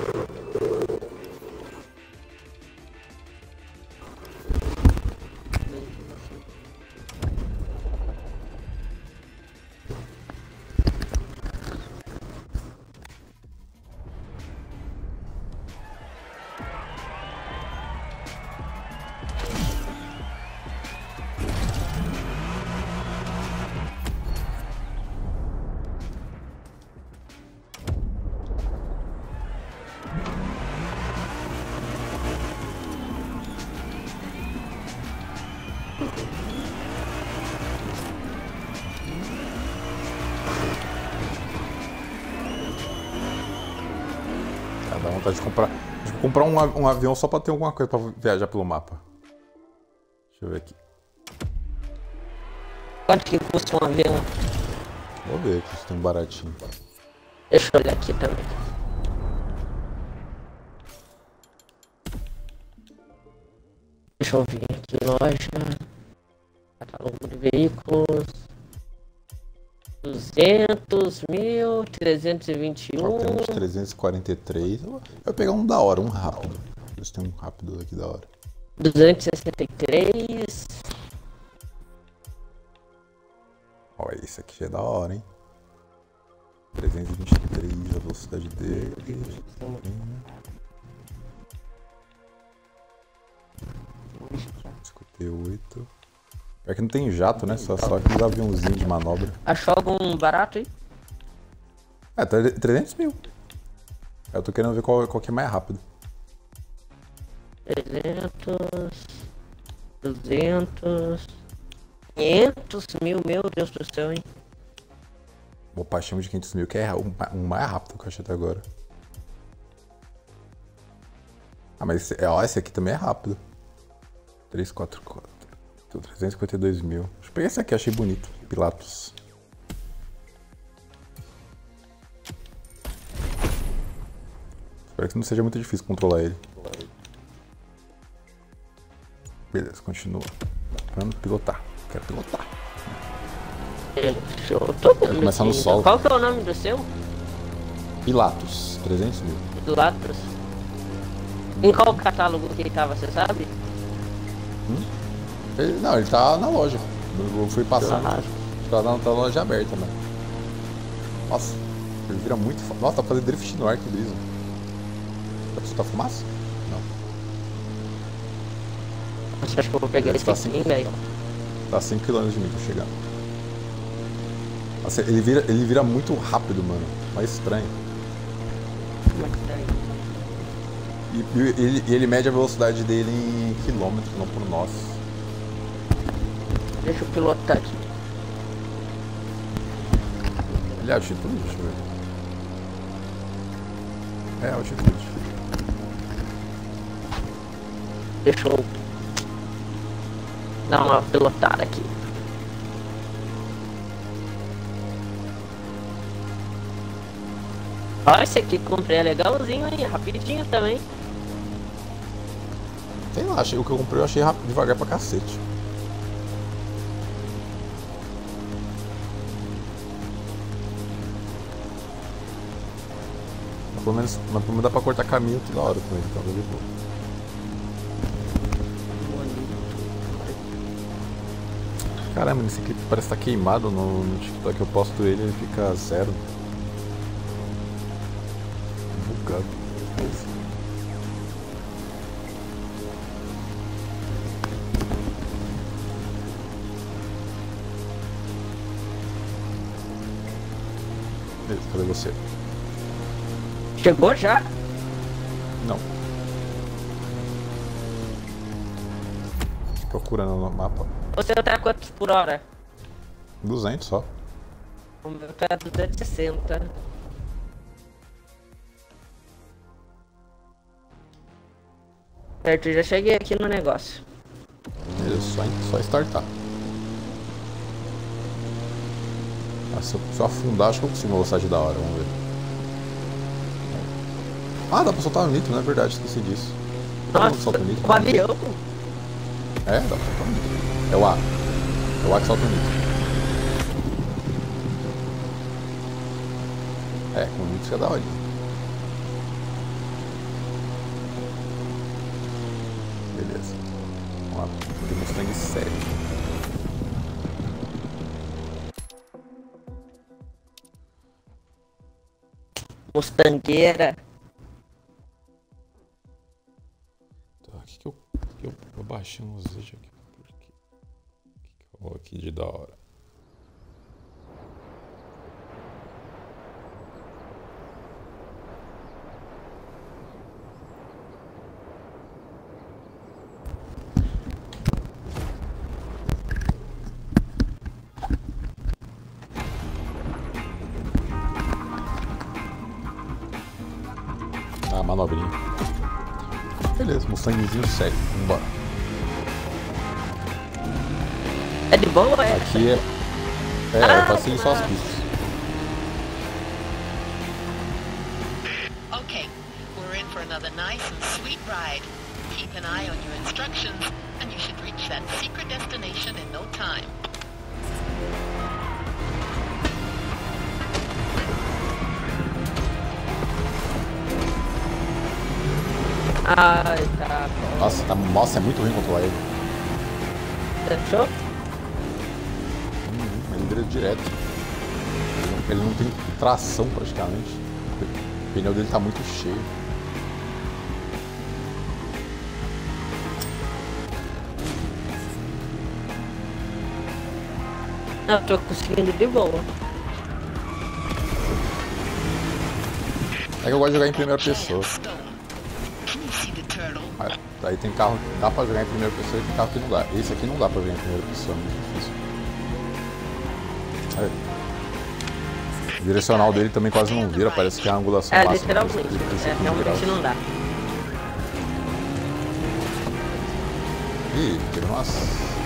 Dá vontade de comprar, de comprar um, um avião só pra ter alguma coisa pra viajar pelo mapa. Deixa eu ver aqui.
Quanto que custa um avião?
Vou ver aqui se tem um baratinho.
Deixa eu olhar aqui também. Deixa eu ver aqui, loja. Catálogo de veículos. duzentos mil, trezentos e vinte e um.
Ó, temos trezentos e quarenta e três. Eu vou pegar um da hora, um rápido. Ver se tem um rápido aqui da hora.
duzentos e sessenta e três.
Ó, esse aqui é da hora, hein? trezentos e vinte e três, a velocidade dele. cinquenta e oito. É que não tem jato, né? Só, só aqueles aviãozinhos de manobra.
Achou algum barato aí?
É, trezentos mil. Eu tô querendo ver qual, qual que é mais rápido.
trezentos, duzentos, quinhentos mil, meu Deus do céu, hein?
Vou paixão de quinhentos mil, que é o um mais rápido que eu achei até agora. Ah, mas esse, ó, esse aqui também é rápido. trezentos e quarenta e quatro. trezentos e cinquenta e dois mil. Deixa eu pegar esse aqui, achei bonito. Pilatus. Espero que não seja muito difícil controlar ele. Beleza, continua. Vamos pilotar. Quero pilotar.
Eu tô vendo.
Começar no solo.
Qual que é o nome do seu?
Pilatus, trezentos mil.
Pilatus. Em qual catálogo que ele tava, você sabe?
Hum? Ele, não, ele tá na loja. Eu fui passando. Tá na, tá na loja aberta, né? Nossa, ele vira muito. Nossa, tá fazendo drift no ar, que brisa. Dá pra soltar fumaça? Não.
Você acha que eu vou pegar esse aqui, velho?
Tá a cinco quilômetros de mim, tô chegando. Nossa, ele vira, ele vira muito rápido, mano. Mais estranho.
Mais estranho.
E, e ele, ele mede a velocidade dele em quilômetros, não por nós.
Deixa eu pilotar aqui.
Ele é altitude? Deixa eu ver. É altitude.
Deixa eu dar uma pilotada aqui. Ó, esse aqui que comprei é legalzinho aí, rapidinho também.
Sei lá, achei, o que eu comprei eu achei rápido, devagar pra cacete. Mas pelo menos, mas pelo menos dá pra cortar caminho toda hora com ele, então de boa. Caramba, esse clipe parece que tá queimado no, no TikTok, eu posto ele e ele fica zero. Bugado. Beleza, cadê você?
Chegou já?
Não. Procurando no mapa.
Você tá quantos por hora?
duzentos só.
O meu tá duzentos e sessenta. Certo, já cheguei aqui no negócio.
Beleza, só, só startar. Ah, se, eu, se eu afundar, acho que eu consigo uma velocidade da hora, vamos ver. Ah, dá pra soltar o nitro, não é verdade, esqueci disso.
Nossa,
solta o nitro,
o avião.
É, dá pra soltar o nitro. É o A. É o A que solta o nitro. É, com o nitro fica da hora. Beleza. Vamos lá, tem Mustang sete.
Mustangueira.
Tá, o que que eu, que eu, eu baixei uns vídeos aqui? Por quê? O que que eu vou aqui de da hora? Ah, manobrinha. Beleza, Mustangzinho sete, vambora.
É de boa, é?
Aqui é. É,
Ah,
eu passei só as pistas.
Okay, we're in for another nice and sweet ride. Keep an eye on your instructions, and you should reach that secret destination in no time.
Ai, tá bom.
Nossa, tá, nossa, é muito ruim controlar ele.
Você achou?
Hum, ele vira direto. Ele não, ele não tem tração praticamente. O pneu dele tá muito cheio.
Eu tô conseguindo de boa.
É que eu gosto de jogar em primeira pessoa. Aí, aí tem carro que dá pra jogar em primeira pessoa e tem carro que não dá. Esse aqui não dá pra jogar em primeira pessoa, é muito difícil. Aí. O direcional dele também quase não vira, parece que é a angulação
É,
máxima.
literalmente. É, realmente não dá.
Ih, teve umas...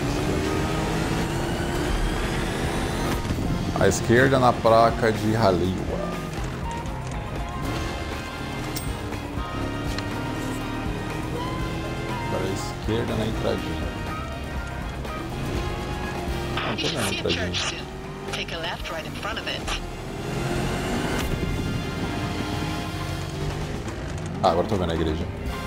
À esquerda na placa de Haliwa. Para a esquerda na entradinha. Não, tô vendo a entradinha.
Take a left right in front of it.
Ah, agora tô vendo a igreja.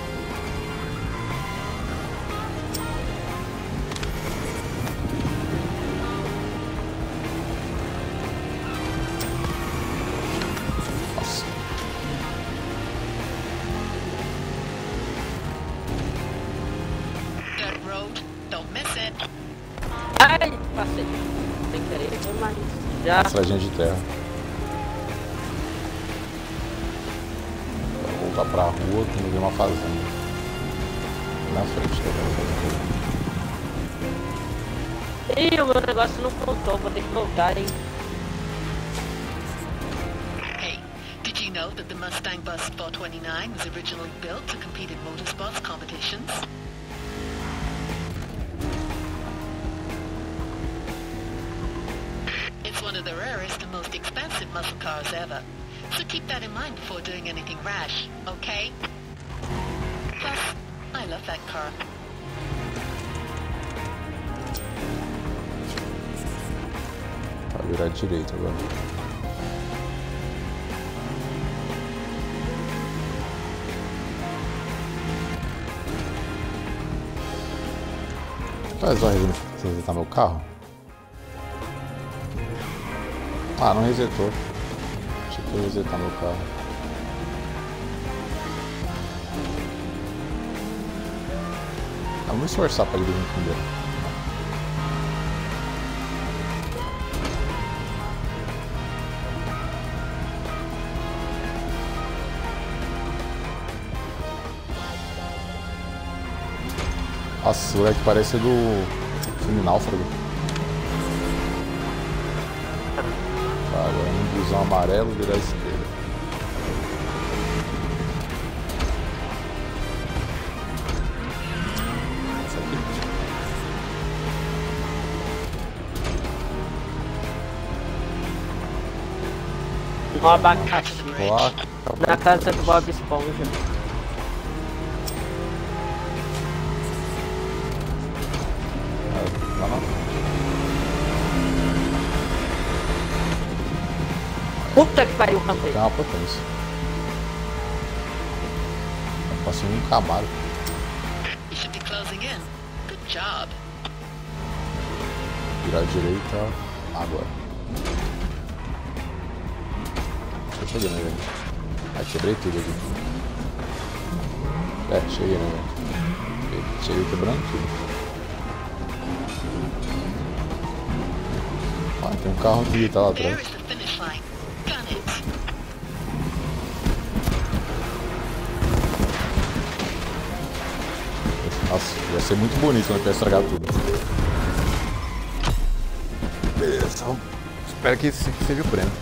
Nossa.
Dirt road, don't miss it.
Ai, passei. Sem querer, mas já.
Estradinha de terra. Vou voltar pra rua, tem que ver uma fazenda. Na frente, tá vendo?
Ih, o meu negócio não voltou, vou ter que voltar, hein.
Hey, did you know that the Mustang Bus four twenty-nine was originally built to compete in motorsports competitions? It's one of the rarest and most expensive muscle cars ever. So keep that in mind before doing anything rash, okay? Plus, I love that car.
Vai virar direito agora. Faz uma resetar meu carro. Ah, não resetou. Deixa eu resetar meu carro. Ah, vamos esforçar para dirigir primeiro. Nossa, o moleque parece do filme Náufrago. Tá, agora um busão amarelo virar à esquerda. Essa aqui.
Um abacate.
Lá,
Na casa do Bob Esponja.
lá não.
Puta que pariu, cantei.
Tem uma potência. Passou um Camaro.
You should be closing in. Good job.
Virar à direita agora. Tô chegando aí, velho. Ah, quebrei tudo aqui. É, cheguei, né, velho? Cheguei quebrando tudo. Ah, tem um carro que tá lá atrás. Nossa, vai ser muito bonito quando eu estragar tudo. Beleza, espero que esse aqui seja o prêmio.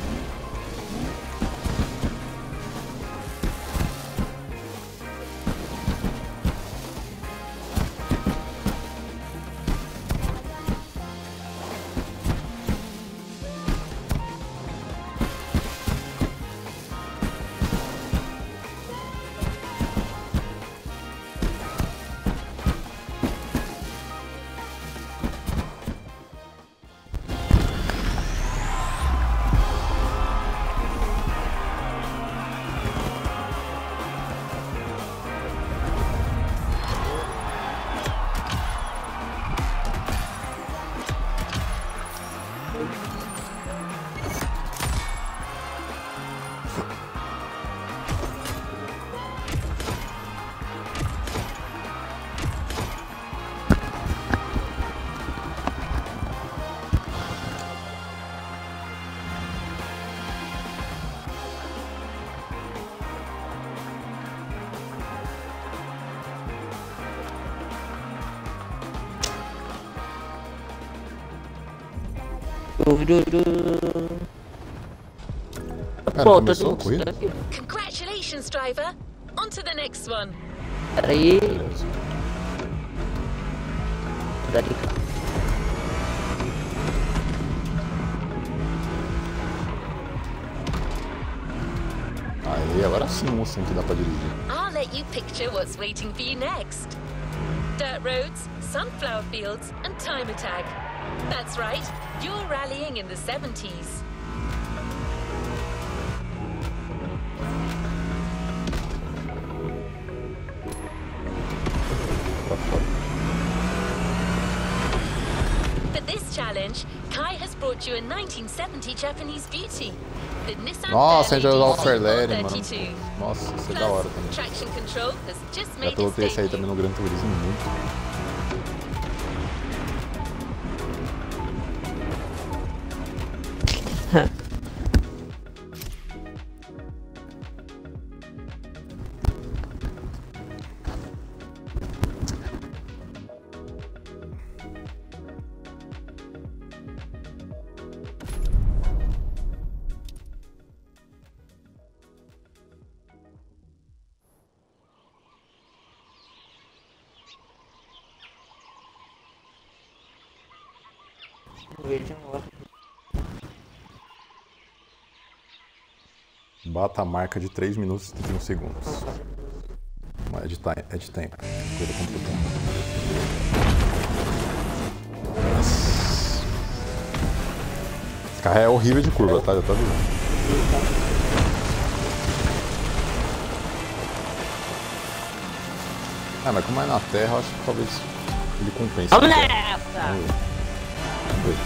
Pô, tô de
Congratulations, driver. On to the next one.
Peraí. Peraí.
Aí, agora sim, mocinho, que dá pra dirigir.
I'll let you picture what's waiting for you next. Dirt roads, sunflower fields, and time attack. That's right, you're rallying in the seventies. For this challenge, Kai has brought you a nineteen seventy Japanese beauty. The Nissan
Nossa, a gente vai usar o Fairlane, mano.
thirty two.
Nossa, isso é da hora também.
Traction control has just
Já
made
pilotei
its
esse aí
debut.
também no Gran Turismo muito. Bata a marca de três minutos e trinta e um segundos. Mas é de, time, é de tempo. Coisa complicada. Nossa. Esse carro é horrível de curva, tá? Já tá vendo? Ah, mas como é na terra, eu acho que talvez ele compense.
Vamos nessa!
Vamos ver.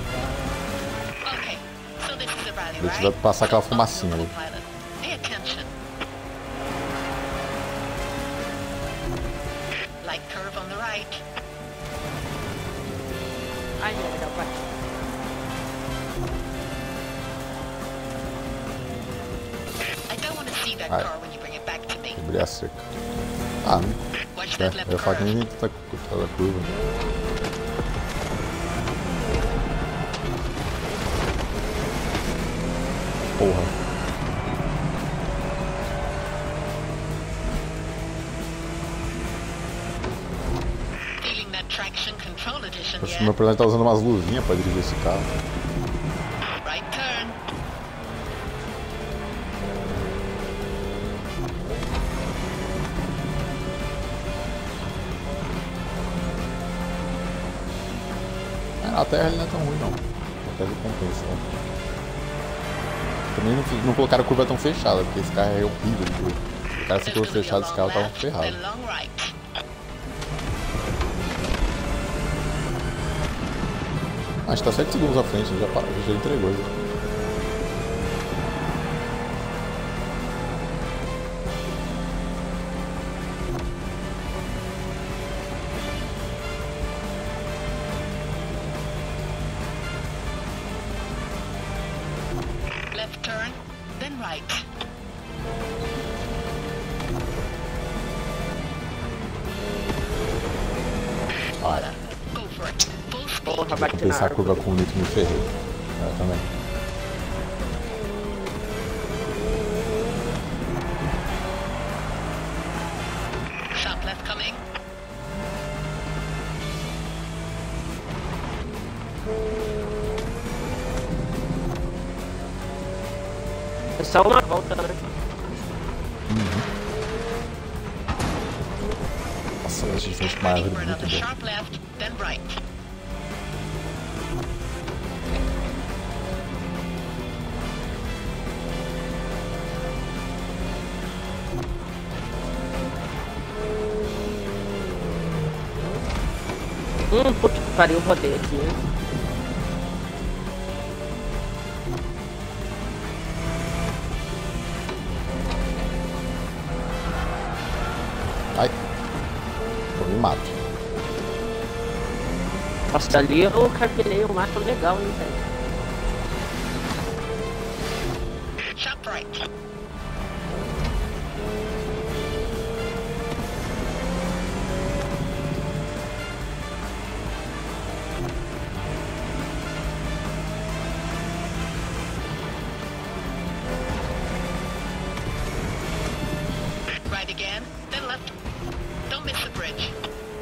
Deixa eu passar aquela fumacinha ali.
Pay attention. Light curve on the right.
Ai, ai, ai,
I don't want to see that
Ai.
car when you bring it back to me.
Quebrei a cerca. Ah, não. É, eu ia falar que nem a gente tá com a curva. Porra.
Feeling that traction control edition
Acho que
yet?
meu personagem tá usando umas luvinhas pra dirigir esse carro.
Right turn.
A terra não é tão ruim, não. A terra compensa, né? Também não, não colocaram a curva tão fechada, porque esse carro é horrível de curva. Se o cara se curva fechado, esse carro tava ferrado. Ah, a gente tá sete segundos à frente, já, já entregou. Já.
Left turn, then right.
Olha.
Go for it. Full speed.
Porra,
Vou
bate na
pensar a
árvore.
curva com o Nito me ferrei. É, também.
Sharp left coming.
É só uma volta, né?
Nossa, a gente fez uma árvore
For
muito
another
boa.
sharp left, then right.
Hum, puta que pariu, rodei aqui, né?
Ai. Eu me mato.
Nossa, ali eu carpinei o mato legal, hein, velho.
Sharp right. Right again, then left. Don't miss the bridge.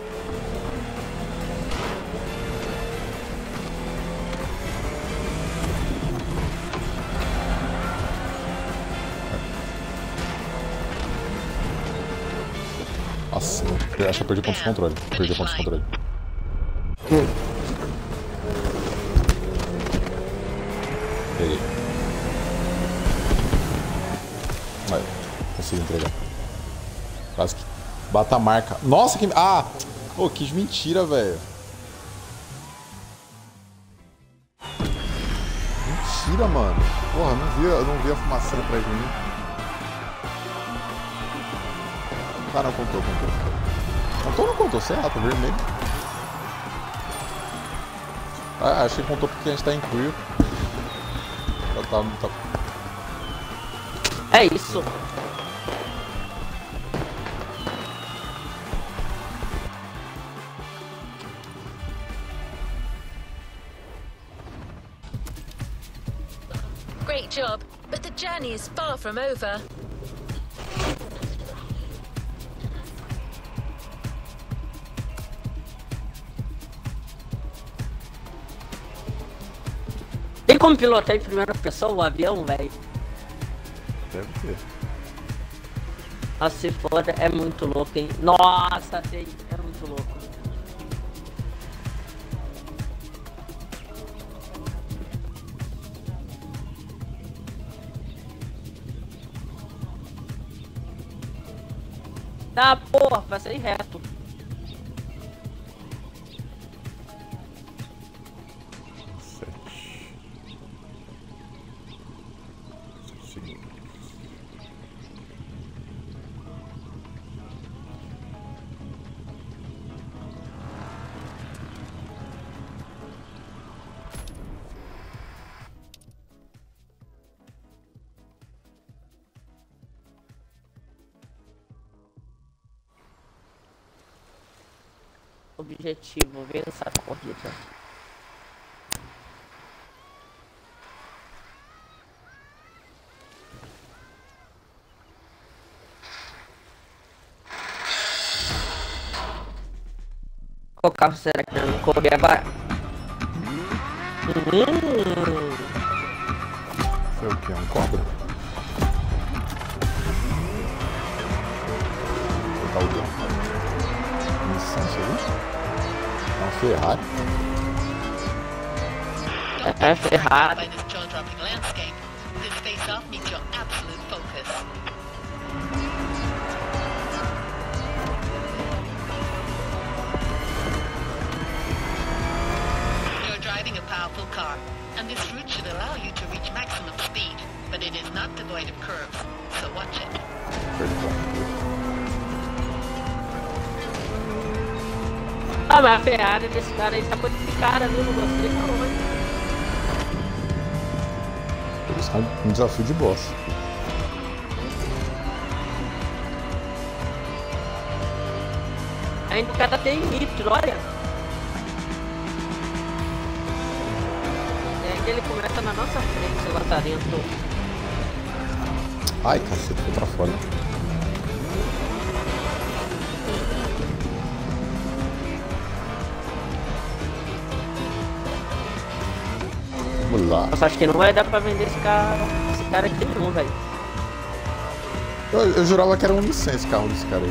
Nossa, eu acho que eu perdi pontos de controle. Perdi pontos de controle. Peguei. Vai, consegui entregar. Quase que bata a marca. Nossa, que. Ah! Pô, que mentira, velho. Mentira, mano. Porra, não vi, eu não vi a fumacinha atrás de mim. Ah, não contou, contou. Contou ou não contou? Sei lá, tá vermelho. Ah, achei que contou porque a gente tá em Crew. Já tá, tá...
É isso.
Great job, but the journey is far from over.
Tem como pilotar em primeira pessoa o avião, velho?
Deve ter.
Ah, se for, é muito louco, hein? Nossa, tem. É muito louco. Tá, porra, vai sair reto. Objetivo, vencer a corrida. Qual carro será que não correr agora? Hum.
Foi o que? Um cobra? Vou botar o dedo. Nissan, isso aí? É um Ferrari.
É ferrado.
by this jaw-dropping landscape, this face-off needs your absolute focus. You're driving a powerful car, and this route should allow you to reach maximum speed, but it is not devoid of curves, so watch it.
Ah, mas a Ferrari desse cara aí tá modificada, viu? Não gostei não, hein?
Isso é um desafio de boss.
Ainda o cara tem nitro, olha. E aí ele começa na nossa frente, seu latarento.
Ai, cacete, foi pra fora. Vamos lá.
Nossa, acho que não vai dar pra vender esse cara, esse cara aqui não, velho.
Eu, eu jurava que era um licença esse carro desse cara aí.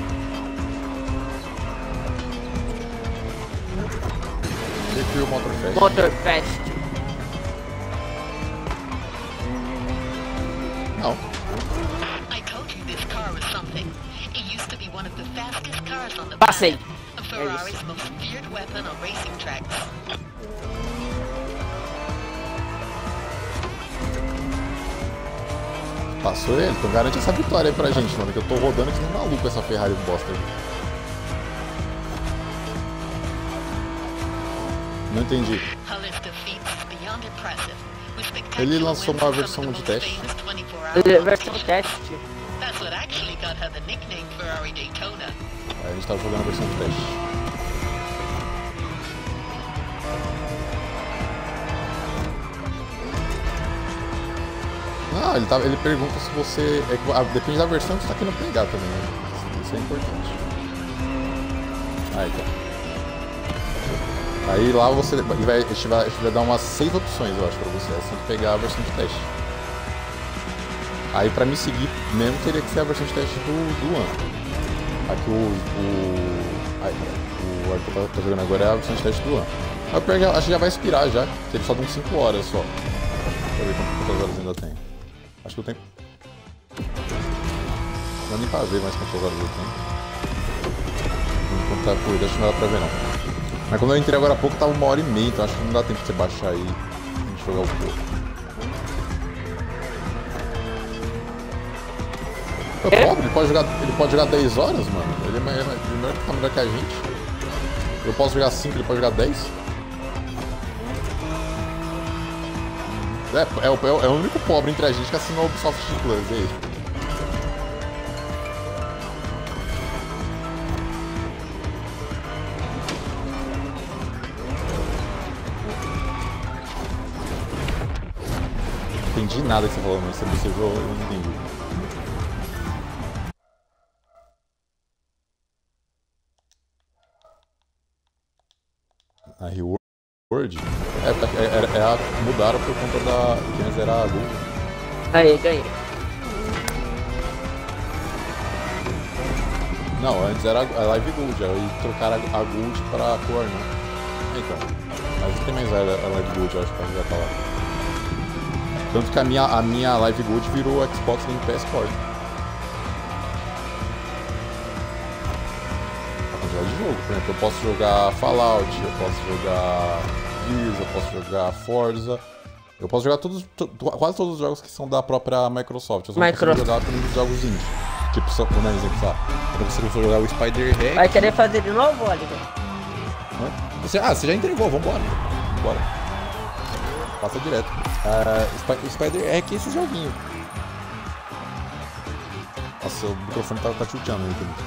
Aqui o Motorfest.
Motorfest.
Não.
I told you this car was something. It used to be one of the fastest cars on the
Passei.
planet. A Ferrari's most feared weapon on racing tracks.
Passou ele, então garante essa vitória aí pra gente, mano. Que eu tô rodando que nem maluco essa Ferrari bosta aí. Não entendi. Ele lançou uma versão de teste.
Ele, versão teste.
That's what actually got her the nickname Ferrari Daytona.
Aí a gente tava jogando a versão de teste. Ah, ele, tá, ele pergunta se você... É, ah, depende da versão que você tá querendo pegar também, né? Isso é importante. Aí, tá. Aí lá você ele vai, ele vai, ele vai dar umas seis opções, eu acho, pra você. Você tem que pegar a versão de teste. Aí pra me seguir mesmo teria que ser a versão de teste do, do ano. Aqui o... O, aí, o Arthur tá, tá jogando agora é a versão de teste do ano. Aí eu pego, acho que já vai expirar já, porque ele só dão cinco horas só. Deixa eu ver quantas horas ainda tem. Acho que eu tenho... Não dá nem pra ver mais quantas horas eu tenho. Enquanto tá por deixa não dá pra ver não. Mas quando eu entrei agora há pouco tava uma hora e meia, então acho que não dá tempo de você baixar aí e jogar o pouco. É pobre, ele pode jogar, ele pode jogar dez horas, mano. Ele é melhor, ele tá melhor que a gente. Eu posso jogar cinco, ele pode jogar dez. É, é, o, é o único pobre entre a gente que assinou o Ubisoft Plus, e aí? Não entendi nada que você falou, mas você observou, eu não entendi. A Reward? É, é, é, é a, mudaram por conta da... que antes era a Gold.
Aí, ganhei.
Não, antes era a Live Gold, aí trocaram a Gold pra cor, né? Então, mas não tem mais a, a Live Gold, eu acho que já tá lá. Tanto que a minha, a minha Live Gold virou Xbox Game Pass Core. De jogo, por exemplo, eu posso jogar Fallout, eu posso jogar Gears, eu posso jogar Forza, eu posso jogar todos, to, quase todos os jogos que são da própria Microsoft. Eu só não consigo jogar todos os jogos indie. Tipo, só por exemplo, sabe? Eu não consigo jogar o Spider-Hack.
Vai querer fazer de novo, Oliver?
Você, ah, você já entregou, vambora. Vambora. Passa direto. Uh, o Spider-Hack é esse joguinho. Nossa, o microfone tá, tá tilteando aí também.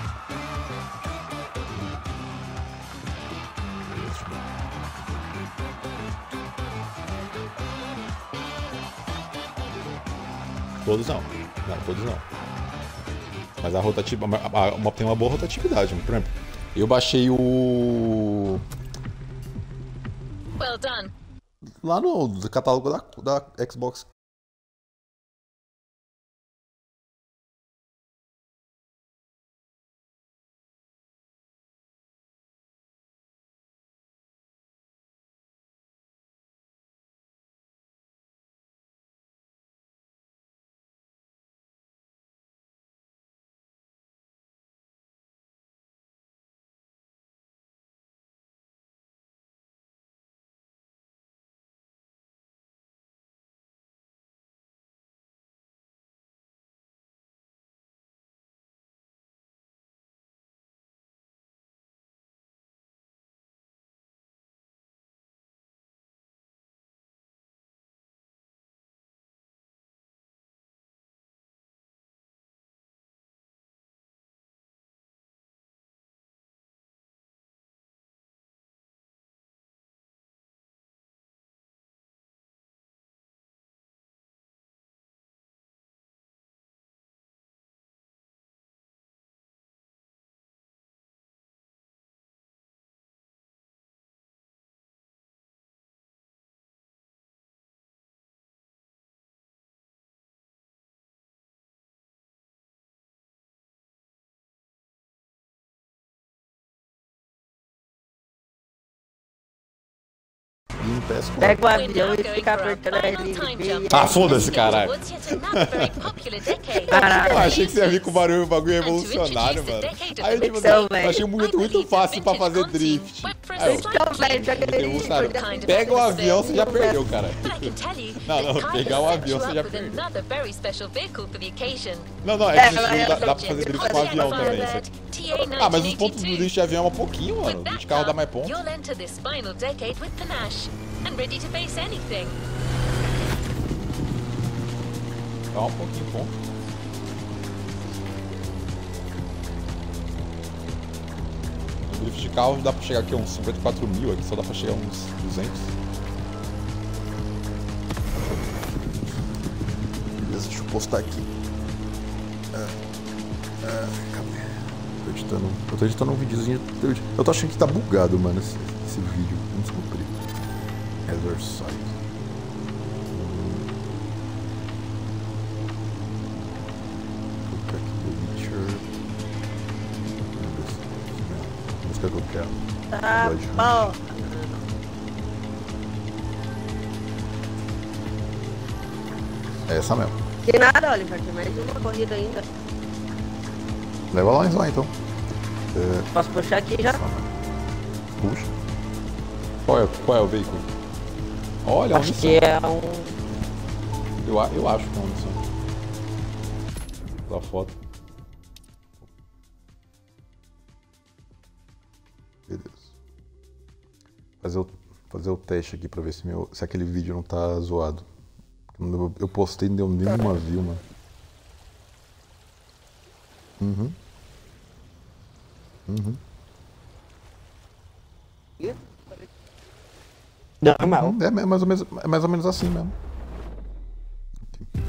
Todos não. Não, todos não. Mas a rotatividade. Tem uma boa rotatividade. Por exemplo, eu baixei o.
Well done.
Lá no catálogo da, da Xbox no P S quatro.
Pega o avião e fica apertando a L B.
Ah, foda-se, caralho.
Caralho.
Eu achei que você ia vir com o barulho, o bagulho revolucionário, mano. Aí eu, tipo, então, eu achei muito, muito fácil pra fazer drift. Aí eu,
então, velho, já que
pega o avião, você já perdeu, cara. Não, não, pegar o avião, você já perdeu. Não, não, é que dá, dá pra fazer drift com o avião também. Ah, mas os pontos do drift de avião é um pouquinho, mano. O drift de carro dá mais pontos. Dá um pouquinho ponto. No drift de carro dá pra chegar aqui a uns cinquenta e quatro mil, aqui só dá pra chegar a uns duzentos. Beleza, deixa eu postar aqui. Ah, ah, cadê? Tô editando, eu tô editando um videozinho. Eu tô achando que tá bugado, mano, esse, esse vídeo. Vamos descobrir. Other side. Colocar aqui The Witcher. Música que eu quero.
Tá bom.
É essa mesmo.
Que nada, Oliver, tem mais uma corrida ainda.
Leva lá, lá então. É...
Posso puxar aqui já?
Puxa. Qual é, qual é o veículo? Olha,
acho que é um...
Eu, eu acho que é uma missão. Da foto. Beleza. Fazer o, fazer o teste aqui pra ver se, meu, se aquele vídeo não tá zoado. Eu, eu postei e não deu nenhuma view, mano. Uhum. Uhum.
Normal.
É, é, mais ou menos, é mais ou menos assim mesmo. Aqui.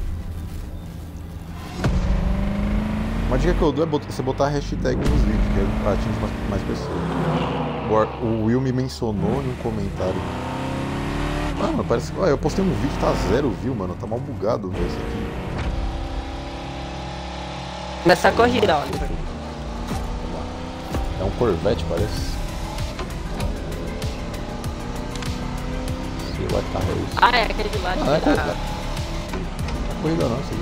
Uma dica que eu dou é botar, você botar a hashtag nos vídeos, que atinge mais, mais pessoas. O Will me mencionou em um comentário. Mano, parece que. Ah, eu postei um vídeo que tá zero view, mano. Tá mal bugado ver isso aqui.
Começa a corrida, ó.
É um Corvette, parece. Sei lá que carro é isso.
Ah, é aquele de lá.
Ah, não é corrida. Não é corrida não, isso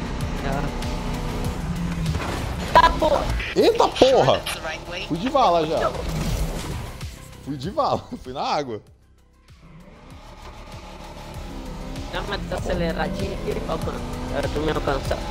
aqui.
Tá porra!
Eita porra! Fui de vala já. Fui de vala, fui na água.
Dá uma desaceleradinha aqui, faltando. Eu tô me alcançando.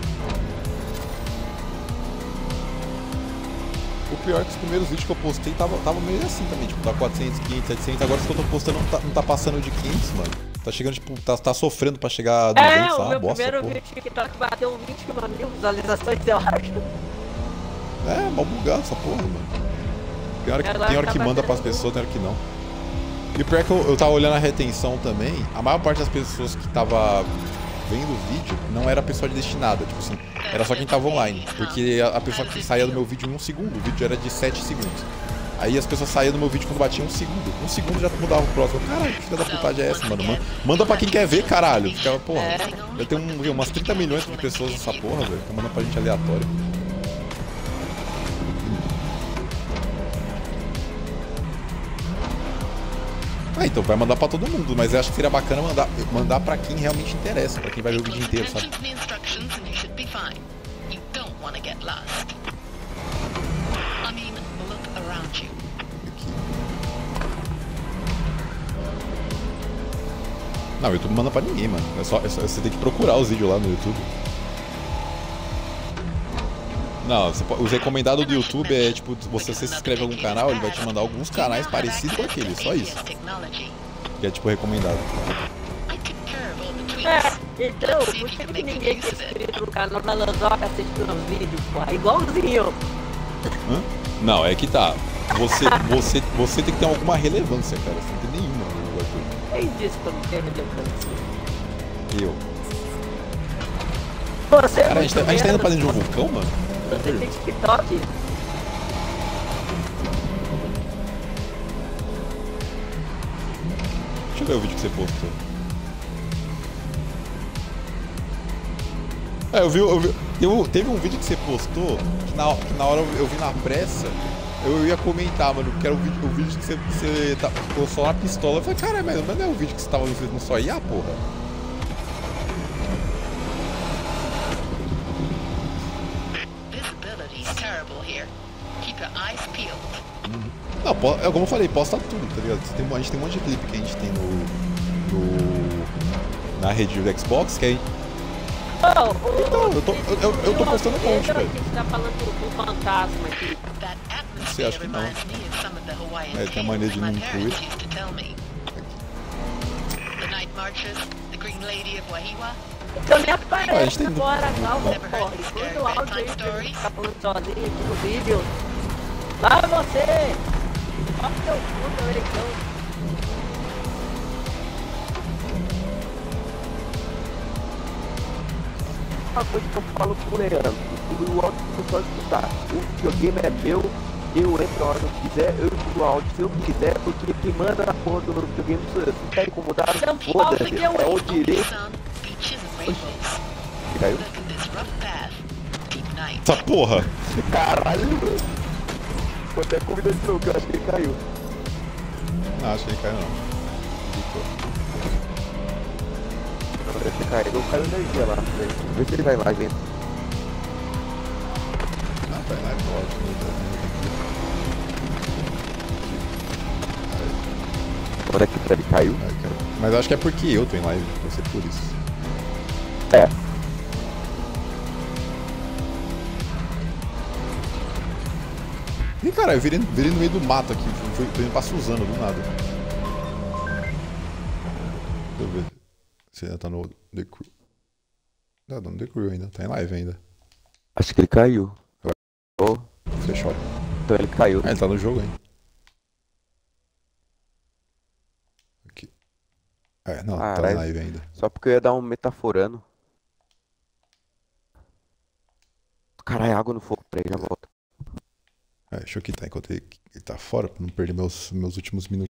O pior é que os primeiros vídeos que eu postei tava, tava meio assim também, tipo, tá quatrocentos, quinhentos, setecentos, agora os que eu tô postando não tá, não tá passando de quinhentos, mano. Tá chegando, tipo, tá, tá sofrendo pra chegar a duzentos,
é,
ah,
o meu
bosta,
primeiro
porra.
vídeo TikTok bateu vinte mil visualizações, eu acho.
É, mal bugado essa porra, mano. Tem hora que, tem hora que manda pras pessoas, tem hora que não. E o pior é que eu, eu tava olhando a retenção também, a maior parte das pessoas que tava vendo o vídeo não era pessoa destinada, tipo assim, era só quem tava online. Porque a, a pessoa que saía do meu vídeo em um segundo, o vídeo era de sete segundos. Aí as pessoas saíam do meu vídeo quando batia um segundo. Um segundo já mudava o próximo. Caralho, que filha da putagem é essa, mano? Manda, manda pra quem quer ver, caralho. Fica, porra, eu tenho um, umas trinta milhões de pessoas nessa porra, velho. Fica mandando pra gente aleatório. Ah, então vai mandar pra todo mundo, mas eu acho que seria bacana mandar, mandar pra quem realmente interessa, pra quem vai ver o vídeo inteiro, sabe? Aqui. Não, o YouTube manda pra ninguém, mano. É só, é só, você tem que procurar os vídeos lá no YouTube. Não, você, os recomendados do YouTube é tipo, você, você se inscreve em algum canal, ele vai te mandar alguns canais parecidos com aquele, só isso. Que é tipo recomendado.
É, então, por que ninguém tá inscrito no canal da Lanzoca assistindo os vídeos, porra? Igualzinho.
Hã? Não, é que tá. Você, você, você tem que ter alguma relevância, cara. Você não tem nenhuma no YouTube.
Quem disse que eu não tenho relevância?
Eu.
Você
cara, a gente, tá, a gente tá indo pra dentro de um vulcão, mano?
Você tem TikTok?
Deixa eu ver o vídeo que você postou. É, eu vi, eu vi eu, teve um vídeo que você postou que na, que na hora eu vi na pressa Eu ia comentar, mano, que era o vídeo, o vídeo que você, você tá, ficou só na pistola. Eu falei, cara, mas não é o vídeo que você tava no só I A, porra? Não, é como eu falei, posta tudo, tá ligado? Tem, a gente tem um monte de clipe que a gente tem no. no na rede do Xbox que aí.
Oh, oh,
então, eu tô, eu, eu, eu tô postando um monte, velho.
Você tá falando do fantasma aqui.
Você acha que não? É, tem a maneira de não incluir.
Então me aparece
tem...
agora, calma, corre. Quando o áudio aí que tá falando sozinho aqui no vídeo. Lá você! Olha o teu cu, teu erecão.
Uma coisa que eu falo pro Leandro, o áudio que eu só escutar. O videogame é meu, eu entro a hora que eu quiser, eu escuto o áudio se eu quiser, porque quem manda na porra do meu videogame sou eu. Se quer incomodar, foda-se, é o direito. Caiu?
Essa porra!
Caralho, mano! Vou até convidar de novo, que eu acho que ele caiu.
Não, acho que ele caiu não.
Não, deve ter caído, caiu energia lá. Vê se ele vai lá, gente.
Não, vai lá e volta.
Onde é que ele caiu?
Mas acho que é porque eu tô em live, vai ser por isso.
É.
Ih, cara, eu virei, virei no meio do mato aqui, fui, fui indo pra Suzano do nada. Deixa eu ver se ainda tá no The Crew. Não, tá no The Crew ainda, tá em live ainda.
Acho que ele caiu. Oh.
Fechou.
Então ele caiu.
Ah, ele tá no jogo ainda. Aqui. É, não, ah, tá em live ainda.
Só porque eu ia dar um metaforando. Caralho, água no fogo, peraí, já volto.
É, deixa eu quitar enquanto ele, ele tá fora, pra não perder meus, meus últimos minutos.